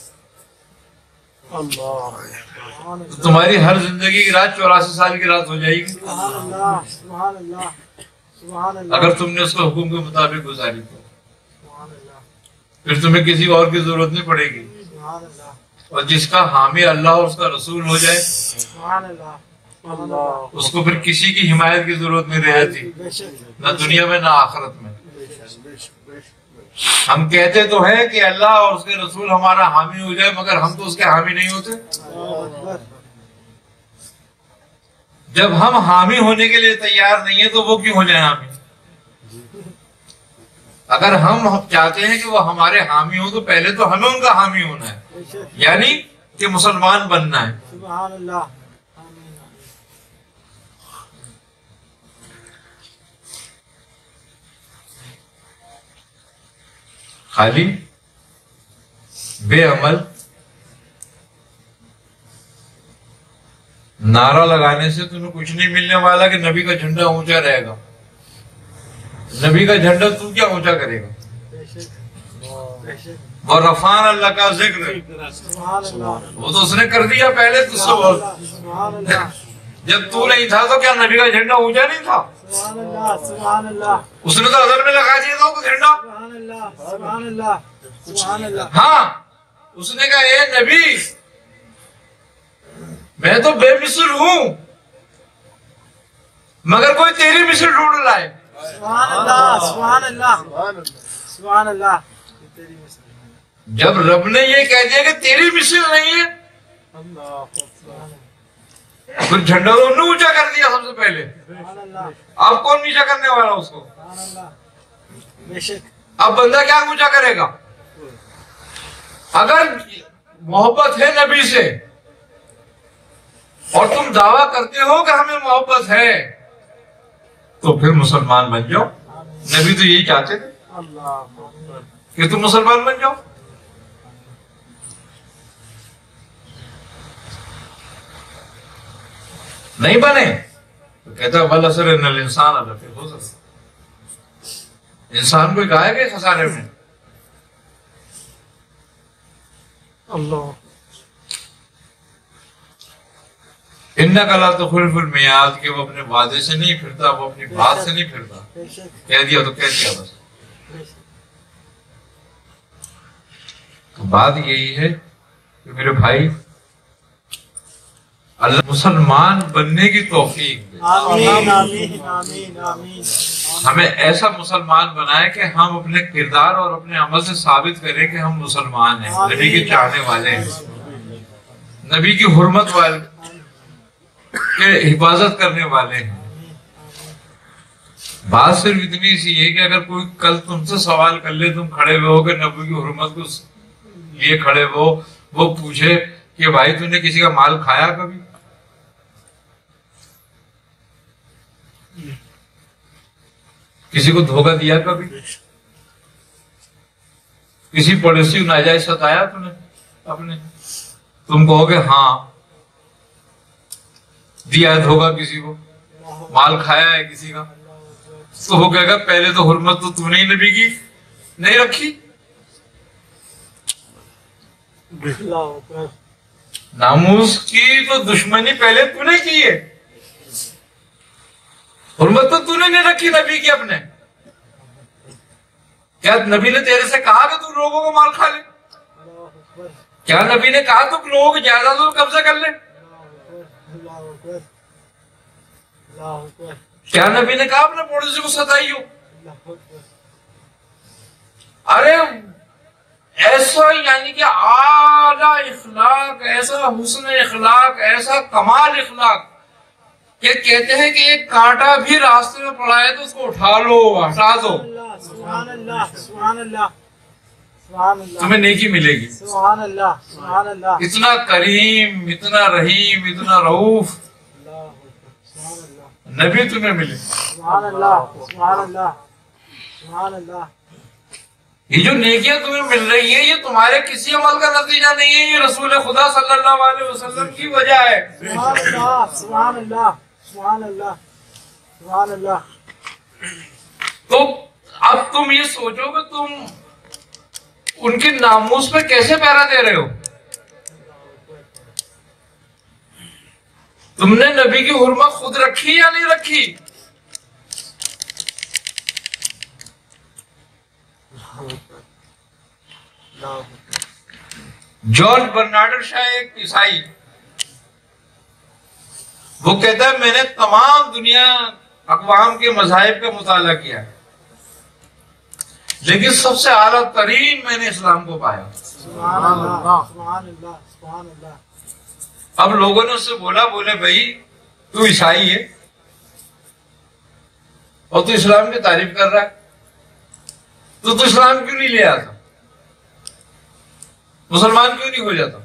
تو تمہاری ہر زندگی کی رات 84 سال کی رات ہو جائے گی سبحان اللہ سبحان اللہ سبحان اللہ. اگر تم نے اس کو حکم کے مطابق گزاری تو. سبحان اللہ پھر تمہیں کسی اور کی ضرورت نہیں پڑے گی. سبحان اللہ اور جس کا حامی اللہ اور اس کا رسول ہو جائے سبحان اللہ اللہ. اس کو پھر کسی کی حمایت کی ضرورت نہیں رہتی بے شک نہ دنیا میں نہ آخرت میں. بے شک بے شک. ہم کہتے تو ہیں کہ اللہ اور اس کے رسول ہمارا حامی ہو جائے مگر ہم تو اس کے حامی نہیں ہوتے. جب ہم حامی ہونے کے لیے تیار نہیں ہیں تو وہ کیوں ہو جائیں حامی؟ اگر ہم چاہتے ہیں کہ وہ ہمارے حامی ہوں تو پہلے تو ہمیں ان کا حامی ہونا ہے یعنی کہ مسلمان بننا ہے. سبحان اللہ. خالی بے عمل نعرہ لگانے سے تمہیں کچھ نہیں ملنے والا کہ نبی کا جھنڈا اونچا رہے گا. نبی کا جھنڈا تو کیا اونچا کرے گا؟ اور رفعنا اللہ کا ذکر وہ تو اس نے کر دیا پہلے تجھ سے. جب تو نہیں تھا تو کیا نبی کا جھنڈا اونچا نہیں تھا؟ سبحان اللہ سبحان اللہ اس نے تو اذن میں لگا دیا تھا وہ جھنڈا. سبحان اللہ سبحان اللہ سبحان اللہ. ہاں اس نے کہا اے نبی میں تو بے مثل ہوں مگر کوئی تیری مثل ڈھونڈ لائے. سبحان اللہ سبحان اللہ سبحان اللہ. جب رب نے یہ کہہ دیا کہ تیری مثل نہیں ہے پھر جھنڈا تو انہوں نے اونچا کر دیا سب سے پہلے. سبحان اللہ اب کون نیچا کرنے والا اس کو؟ سبحان اللہ. بے شک اب بندہ کیا اونچا کرے گا؟ اگر محبت ہے نبی سے اور تم دعویٰ کرتے ہو کہ ہمیں محبت ہے تو پھر مسلمان بن جاؤ. نبی تو یہی چاہتے تھے کہ تم مسلمان بن جاؤ. نہیں بنے تو کہتا بَلْ إِنَّ الْإِنسَانَ لَفِي خُسْرٍ. انسان کوئی گائے گئے خسارے میں. اللہ إِنَّكَ لَا تُخْلِفُ الْمِيعَادَ کہ وہ اپنے وعدے سے نہیں پھرتا، وہ اپنی بات سے نہیں پھرتا. کہہ دیا تو کہہ دیا بس. تو بات یہی ہے کہ میرے بھائی اللہ مسلمان بننے کی توفیق دے. آمین آمین آمین آمین. ہمیں ایسا مسلمان بنائے کہ ہم اپنے کردار اور اپنے عمل سے ثابت کریں کہ ہم مسلمان ہیں، نبی کے چاہنے والے ہیں، نبی کی حرمت والے کے حفاظت کرنے والے ہیں. بات صرف اتنی سی ہے کہ اگر کوئی کل تم سے سوال کر لے، تم کھڑے ہوئے ہو کہ نبی کی حرمت کو لیے کھڑے ہو، وہ پوچھے کہ بھائی تو نے کسی کا مال کھایا کبھی؟ کسی کو دھوکہ دیا کبھی؟ کسی پڑوسی کو ناجائز ستایا تم نے اپنے؟ تم کہو گے ہاں دیا ہے دھوکہ کسی کو، مال کھایا ہے کسی کا، تو وہ کہے گا پہلے تو حرمت تو نے ہی نبی کی نہیں رکھی. ناموس کی تو دشمنی پہلے تو نے کی ہے، حرمت تو نے نہیں رکھی نبی کی اپنے. کیا نبی نے تیرے سے کہا کہ تو لوگوں کو مال کھا لے؟ کیا نبی نے کہا تو لوگوں کی جائیدادوں پر قبضہ کر لے؟ کیا نبی نے کہا اپنے پڑوسی کو ستائی ہو؟ ارے ایسا یعنی کہ اعلی اخلاق، ایسا حسن اخلاق، ایسا کمال اخلاق کہ کہتے ہیں کہ ایک کانٹا بھی راستے میں پڑا ہے تو اس کو اٹھا لو، ہٹا دو، سبحان اللہ سبحان اللہ سبحان اللہ، تمہیں نیکی ملے گی. سبحان اللہ سبحان اللہ. اتنا کریم، اتنا رحیم، اتنا رؤوف نبی تمہیں ملے. سبحان اللہ سبحان اللہ سبحان اللہ. یہ جو نیکیاں تمہیں مل رہی ہیں یہ تمہارے کسی عمل کا نتیجہ نہیں ہے، یہ رسول خدا صلی اللہ علیہ وسلم کی وجہ ہے. سبحان اللہ سبحان اللہ سبحان اللہ سبحان اللہ. تو اب تم یہ سوچو کہ تم ان کی ناموس پہ کیسے پہرا دے رہے ہو. تم نے نبی کی حرمت خود رکھی یا نہیں رکھی؟ جارج برنارڈ شاہ ایک عیسائی، وہ کہتا ہے میں نے تمام دنیا اقوام کے مذاہب کا مطالعہ کیا لیکن سب سے اعلیٰ ترین میں نے اسلام کو پایا. سبحان اللہ سبحان اللہ سبحان اللہ. اب لوگوں نے اس سے بولے بھائی تو عیسائی ہے اور تو اسلام کی تعریف کر رہا ہے تو اسلام کیوں نہیں لے آتا، مسلمان کیوں نہیں ہو جاتا؟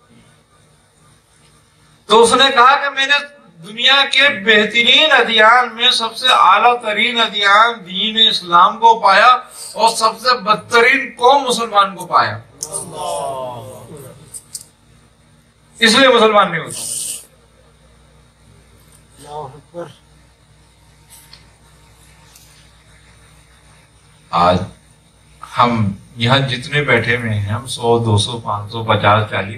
تو اس نے کہا کہ میں نے دنیا کے بہترین ادیان میں سب سے اعلیٰ ترین ادیان دین اسلام کو پایا اور سب سے بدترین قوم مسلمان کو پایا، اس لیے مسلمان نہیں ہوتا. آج ہم یہاں جتنے بیٹھے ہوئے ہیں، ہم 100 200 500 50 40،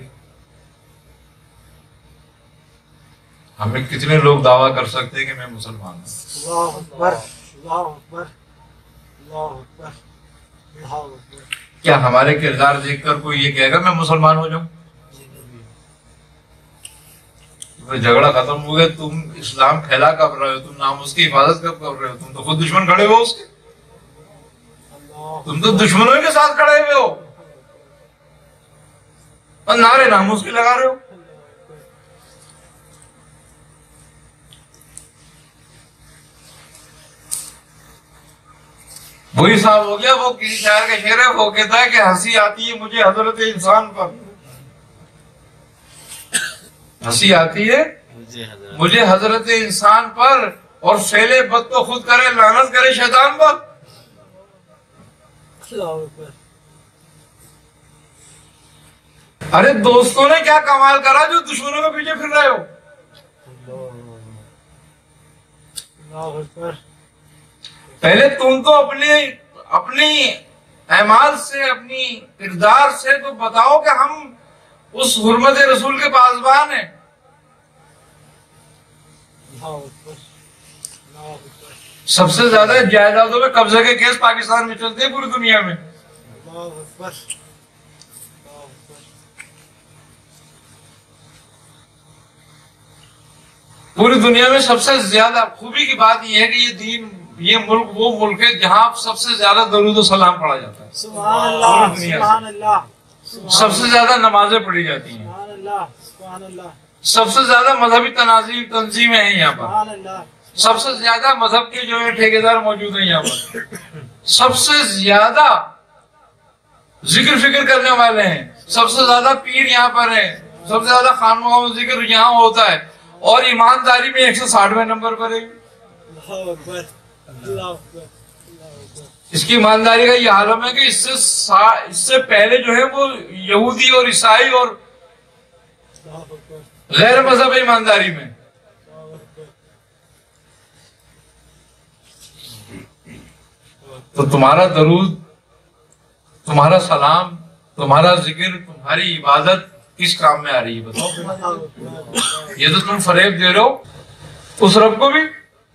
ہمیں کتنے لوگ دعویٰ کر سکتے ہیں کہ میں مسلمان ہوں؟ اللہ اکبر اللہ اکبر اللہ اکبر اللہ اکبر. کیا ہمارے کردار دیکھ کر کوئی یہ کہے گا میں مسلمان ہو جاؤں؟ جھگڑا ختم ہو گیا، تم اسلام پھیلا کب رہے ہو، تم ناموس کی حفاظت کب کر رہے ہو؟ تم تو خود دشمن کھڑے ہو اس کے، تم تو دشمنوں کے ساتھ کھڑے ہوئے ہو اور نعرے ناموس کی لگا رہے ہو. وہی صاحب ہو گیا، وہ کسی شاعر کا شعر ہے، وہ کہتا ہے کہ ہنسی آتی ہے مجھے حضرت انسان پر، ہنسی آتی ہے مجھے حضرت انسان پر اور فعل بد تو خود کرے لعنت کرے شیطان پر. ارے دوستوں نے کیا کمال کرا جو دشمنوں کے پیچھے پھر رہے ہو؟ پہلے تم تو اپنی اعمال سے، اپنی کردار سے تو بتاؤ کہ ہم اس حرمت رسول کے پاسبان ہیں۔ سب سے زیادہ جائیدادوں میں قبضے کے کیس پاکستان میں چلتے ہیں پوری دنیا میں۔ پوری دنیا میں سب سے زیادہ خوبی کی بات یہ ہے کہ یہ دین، یہ ملک وہ ملک ہے جہاں سب سے زیادہ درود و سلام پڑھا جاتا ہے۔ سبحان اللہ، سبحان اللہ، سب سے زیادہ نمازیں پڑھی جاتی ہیں، سبحان اللہ، سبحان اللہ، سب سے زیادہ مذہبی تنظیمیں ہیں یہاں پر، سبحان اللہ، سب سے زیادہ مذہب کے جو ہے ٹھیکیدار موجود ہیں یہاں پر، سب سے زیادہ ذکر فکر کرنے والے ہیں، سب سے زیادہ پیر یہاں پر ہیں، سب سے زیادہ خانماں ذکر یہاں ہوتا ہے، اور ایمانداری میں 160ویں نمبر پر ہے۔ اللہ اکبر، اللہ اکبر، اللہ اکبر۔ اس کی ایمانداری کا یہ عالم ہے کہ اس سے پہلے جو ہے وہ یہودی اور عیسائی اور غیر مذہب ایمانداری میں۔ تو تمہارا درود، تمہارا سلام، تمہارا ذکر، تمہاری عبادت کس کام میں آ رہی ہے بتاؤ؟ یہ تو تم فریب دے رہے ہو اس رب کو بھی۔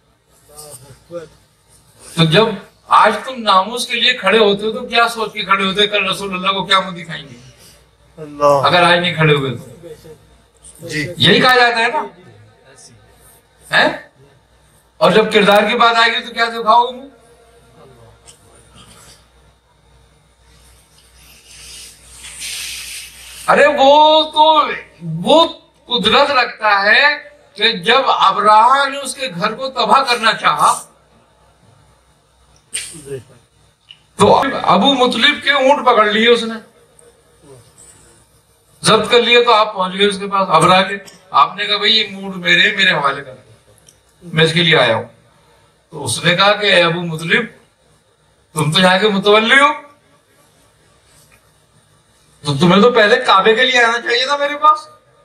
تو جب آج تم ناموس کے لیے کھڑے ہوتے ہو تو کیا سوچ کے کھڑے ہوتے کل رسول اللہ کو کیا منہ دکھائیں گے اگر آج نہیں کھڑے ہوئے تو؟ جی یہی کہا جاتا ہے نا۔ اور جب کردار کی بات آئے گی تو کیا دکھاؤ گے؟ ارے وہ قدرت رکھتا ہے کہ جب ابراہ نے اس کے گھر کو تباہ کرنا چاہا تو ابو مطلب کے اونٹ پکڑ لیے اس نے، ضبط کر لیے، تو آپ پہنچ گئے اس کے پاس ابراہ کے۔ آپ نے کہا بھائی یہ اونٹ میرے حوالے کر، میں اس کے لیے آیا ہوں۔ تو اس نے کہا کہ اے ابو مطلب تم تو یہاں کے متولی ہو، تو تمہیں تو پہلے کعبے کے لیے آنا چاہیے تھا میرے پاس،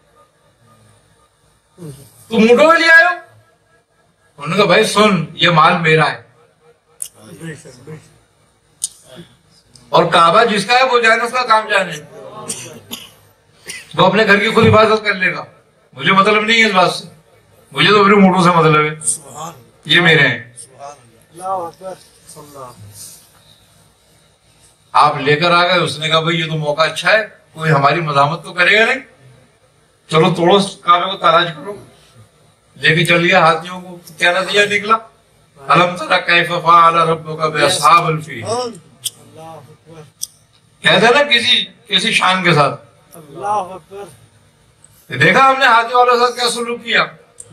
تم اونٹوں کے لیے آئے ہو۔ انہوں نے کہا بھائی سن، یہ مال میرا ہے اور کعبہ جس کا ہے وہ جانے، اس کا کام جانے، وہ اپنے گھر کی خود حفاظت کر لے گا، مجھے مطلب نہیں ہے اس بات سے، مجھے تو اپنے اونٹوں سے مطلب ہے، یہ میرے ہیں۔ آپ لے کر آ گئے، اس نے کہا بھائی یہ تو موقع اچھا ہے، کوئی ہماری مزاحمت تو کرے گا نہیں، چلو توڑو کعبے کو، تاراج کرو۔ لے کے چل گیا ہاتھیوں کو، کیا نتیجہ نکلا؟ الم تری کیف فعل ربک باصحاب الفیل، کہتے ہیں نا کسی شان کے ساتھ، دیکھا ہم نے ہاتھیوں والے ساتھ کیا سلوک کیا۔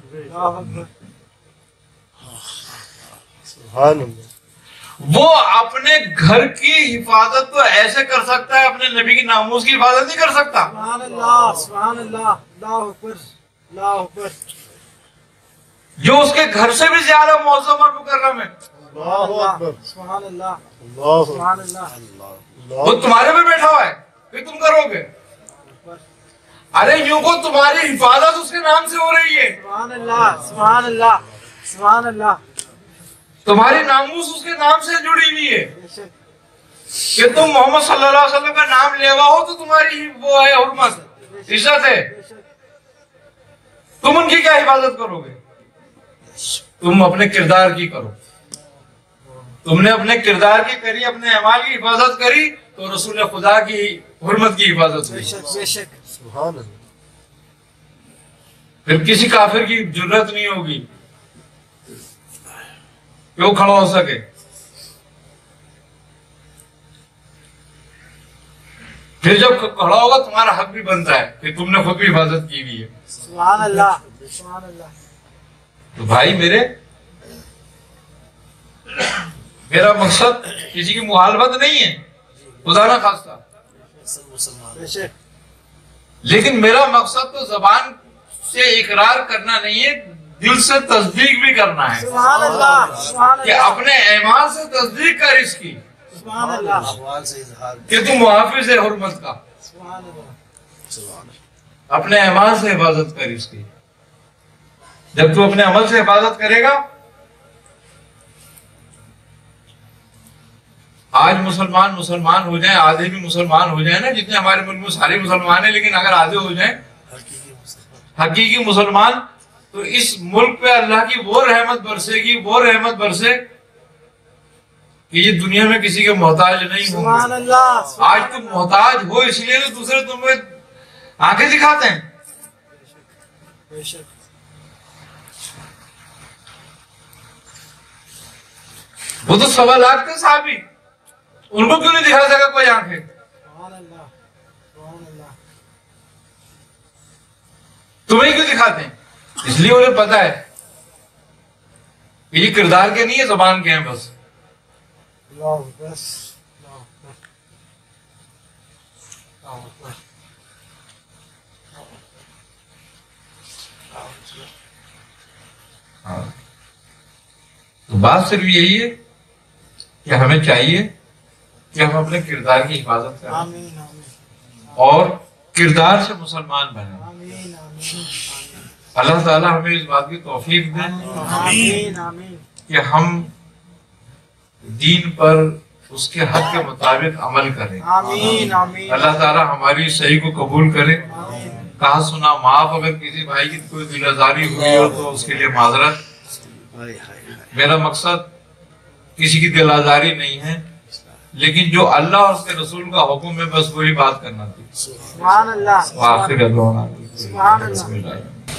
وہ اپنے گھر کی حفاظت تو ایسے کر سکتا ہے، اپنے نبی کی ناموس کی حفاظت نہیں کر سکتا۔ سبحان اللہ، سبحان اللہ، اللہ اکبر، اللہ اکبر۔ جو اس کے گھر سے بھی زیادہ معظم اور مکرم ہے، سبحان اللہ، سبحان اللہ، وہ تمہارے پہ بیٹھا ہوا ہے، پھر تم کرو گے؟ ارے یوں کو تمہاری حفاظت اس کے نام سے ہو رہی ہے، سبحان اللہ، سبحان اللہ، سبحان اللہ، تمہاری ناموس اس کے نام سے جڑی ہوئی ہے کہ تم محمد صلی اللہ علیہ وسلم کا نام لیوا ہو تو تمہاری وہ ہے حرمت، عزت ہے۔ تم ان کی کیا حفاظت کرو گے؟ تم اپنے کردار کی کرو، تم نے اپنے کردار کی کری، اپنے اعمال کی حفاظت کری تو رسول خدا کی حرمت کی حفاظت ہوئی۔ بے شک، پھر کسی کافر کی جرت نہیں ہوگی کہ وہ کھڑا ہو سکے۔ پھر جب کھڑا ہوگا تمہارا حق بھی بنتا ہے کہ تم نے خود بھی حفاظت کی ہوئی ہے۔ سبحان اللہ، سبحان اللہ۔ تو بھائی میرا مقصد کسی کی مخالفت نہیں ہے، خدا نہ خواستہ، بے شک، لیکن میرا مقصد تو زبان سے اقرار کرنا نہیں ہے، دل سے تصدیق بھی کرنا ہے سبحان اللہ، سبحان کہ اللہ، اپنے ایمان سے تصدیق کر اس کی سبحان اللہ، احوال سے اظہار کہ تم محافظ ہے حرمت کا۔ سبحان اللہ، اپنے اعمال سے حفاظت کر اس کی. جب تو اپنے عمل سے حفاظت کرے گا. آج مسلمان ہو جائیں, آدھے بھی مسلمان ہو جائیں نا, جتنے ہمارے ملک میں سارے مسلمان ہیں, لیکن اگر آدھے ہو جائیں حقیقی مسلمان, تو اس ملک پہ اللہ کی وہ رحمت برسے کہ یہ دنیا میں کسی کے محتاج نہیں ہوں گے. آج تم محتاج ہو اس لیے تو دوسرے تمہیں آنکھیں دکھاتے ہیں. وہ تو 1.25 لاکھ تھے صحابی, ان کو کیوں نہیں دکھا سکا کوئی آنکھیں؟ تمہیں کیوں دکھاتے ہیں؟ اس لیے انہیں پتا ہے کہ یہ کردار کے نہیں ہے, زبان کے ہیں بس. تو بات صرف یہی ہے کہ ہمیں چاہیے کہ ہم اپنے کردار کی حفاظت کریں اور کردار سے مسلمان بنیں. اللہ تعالیٰ ہمیں اس بات کی توفیق دے کہ ہم دین پر اس کے حق کے مطابق عمل کریں. اللہ تعالیٰ ہماری صحیح کو قبول کرے. کہا سنا معاف, اگر کسی بھائی کی کوئی دل آزاری ہوئی ہو تو اس کے لیے معذرت. میرا مقصد کسی کی دل آزاری نہیں ہے, لیکن جو اللہ اور اس کے رسول کا حکم ہے بس وہی بات کرنا تھی. سبحان اللہ, وآخر دعوانا سبحان اللہ.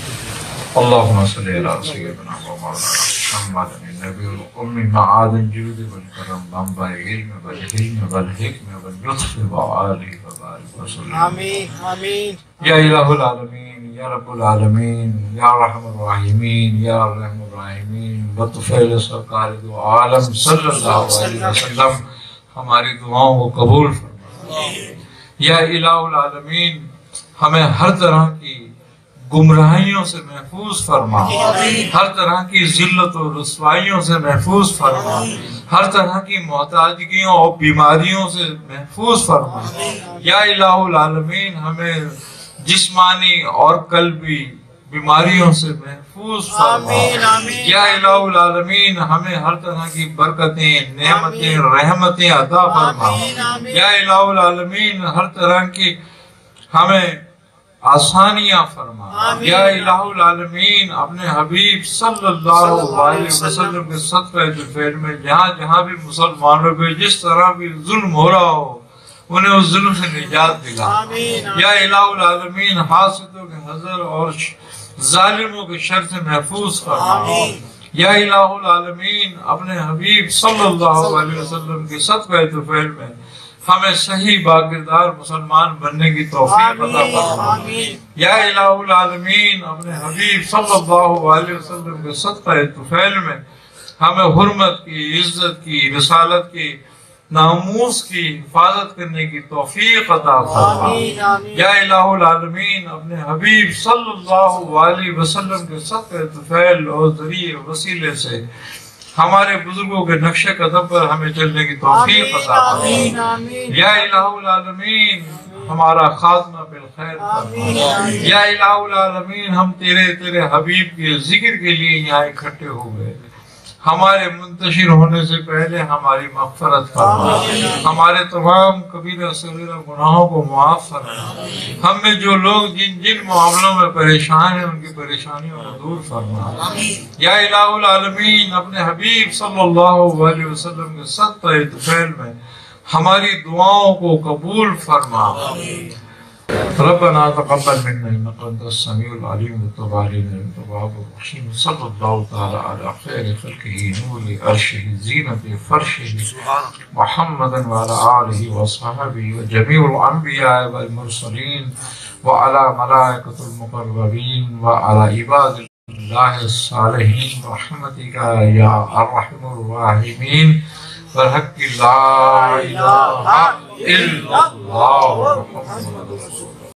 اللهم صل على سيدنا ومولانا محمد النبي الأمي معاذ الجود والكرم بانبا علم والحلم والحكمة واللطف وآله وبارك وسلم. آمين آمين يا إله العالمين, يا رب العالمين, يا رحم الراحمين, يا رحم الراحمين, بطفیل سرکار دو عالم صلی اللہ علیہ وسلم ہماری دعاؤں کو قبول فرما. یا الہ العالمین, ہمیں ہر طرح کی گمراہیوں سے محفوظ فرما, ہر طرح کی ذلت و رسوائیوں سے محفوظ فرما, ہر طرح کی محتاجگیوں اور بیماریوں سے محفوظ فرما. یا الہ العالمین, ہمیں جسمانی اور قلبی بیماریوں سے محفوظ فرما. یا الہ العالمین, ہمیں ہر طرح کی برکتیں, نعمتیں, رحمتیں عطا فرما. یا الہ العالمین, ہر طرح کی ہمیں آسانیاں فرما. یا الہ العالمین, اپنے حبیب صلی اللہ علیہ وسلم کے صدقہ فعل میں جہاں جہاں بھی مسلمانوں پہ جس طرح بھی ظلم ہو رہا ہو انہیں اس ظلم سے نجات دلا. یا الہ العالمین, حاسدوں کے حذر اور ظالموں کے شر سے محفوظ فرما. یا الہ العالمین, اپنے حبیب صلی اللہ علیہ وسلم کے صدقہ فعل میں ہمیں صحیح باکردار مسلمان بننے کی توفیق عطا فرما. یا الہ العالمین, اپنے حبیب صلی اللہ علیہ وسلم کے صدقہ طفیل میں ہمیں حرمت کی, عزت کی, رسالت کی, ناموس کی حفاظت کرنے کی توفیق عطا فرما. یا الہ العالمین, اپنے حبیب صلی اللہ علیہ وسلم کے صدقہ طفیل اور ذریعے وسیلے سے ہمارے بزرگوں کے نقش قدم پر ہمیں چلنے کی توفیق عطا فرما. یا الہ العالمین, ہمارا خاتمہ بالخیر فرما. یا الہ العالمین, ہم تیرے حبیب کے ذکر کے لیے یہاں اکٹھے ہو گئے. ہمارے منتشر ہونے سے پہلے ہماری مغفرت فرما. ہمارے تمام کبیرہ صغیرہ گناہوں کو معاف فرما. ہم میں جو لوگ جن معاملوں میں پریشان ہیں ان کی پریشانیوں کو دور فرما. یا الہ العالمین, اپنے حبیب صلی اللہ علیہ وسلم کے صدقہ طفیل میں ہماری دعاؤں کو قبول فرما. ربنا تقبل منا انك انت السميع العليم وتب علينا انك التواب الرحيم. صلى الله تعالى على خير خلقه نور عرشه زينة فرشه محمد وعلى آله وصحبه وجميع الأنبياء والمرسلين وعلى ملائكة المقربين وعلى عباد الله الصالحين برحمتك يا أرحم الراحمين برحق لا إله إلا الله محمد رسول الله.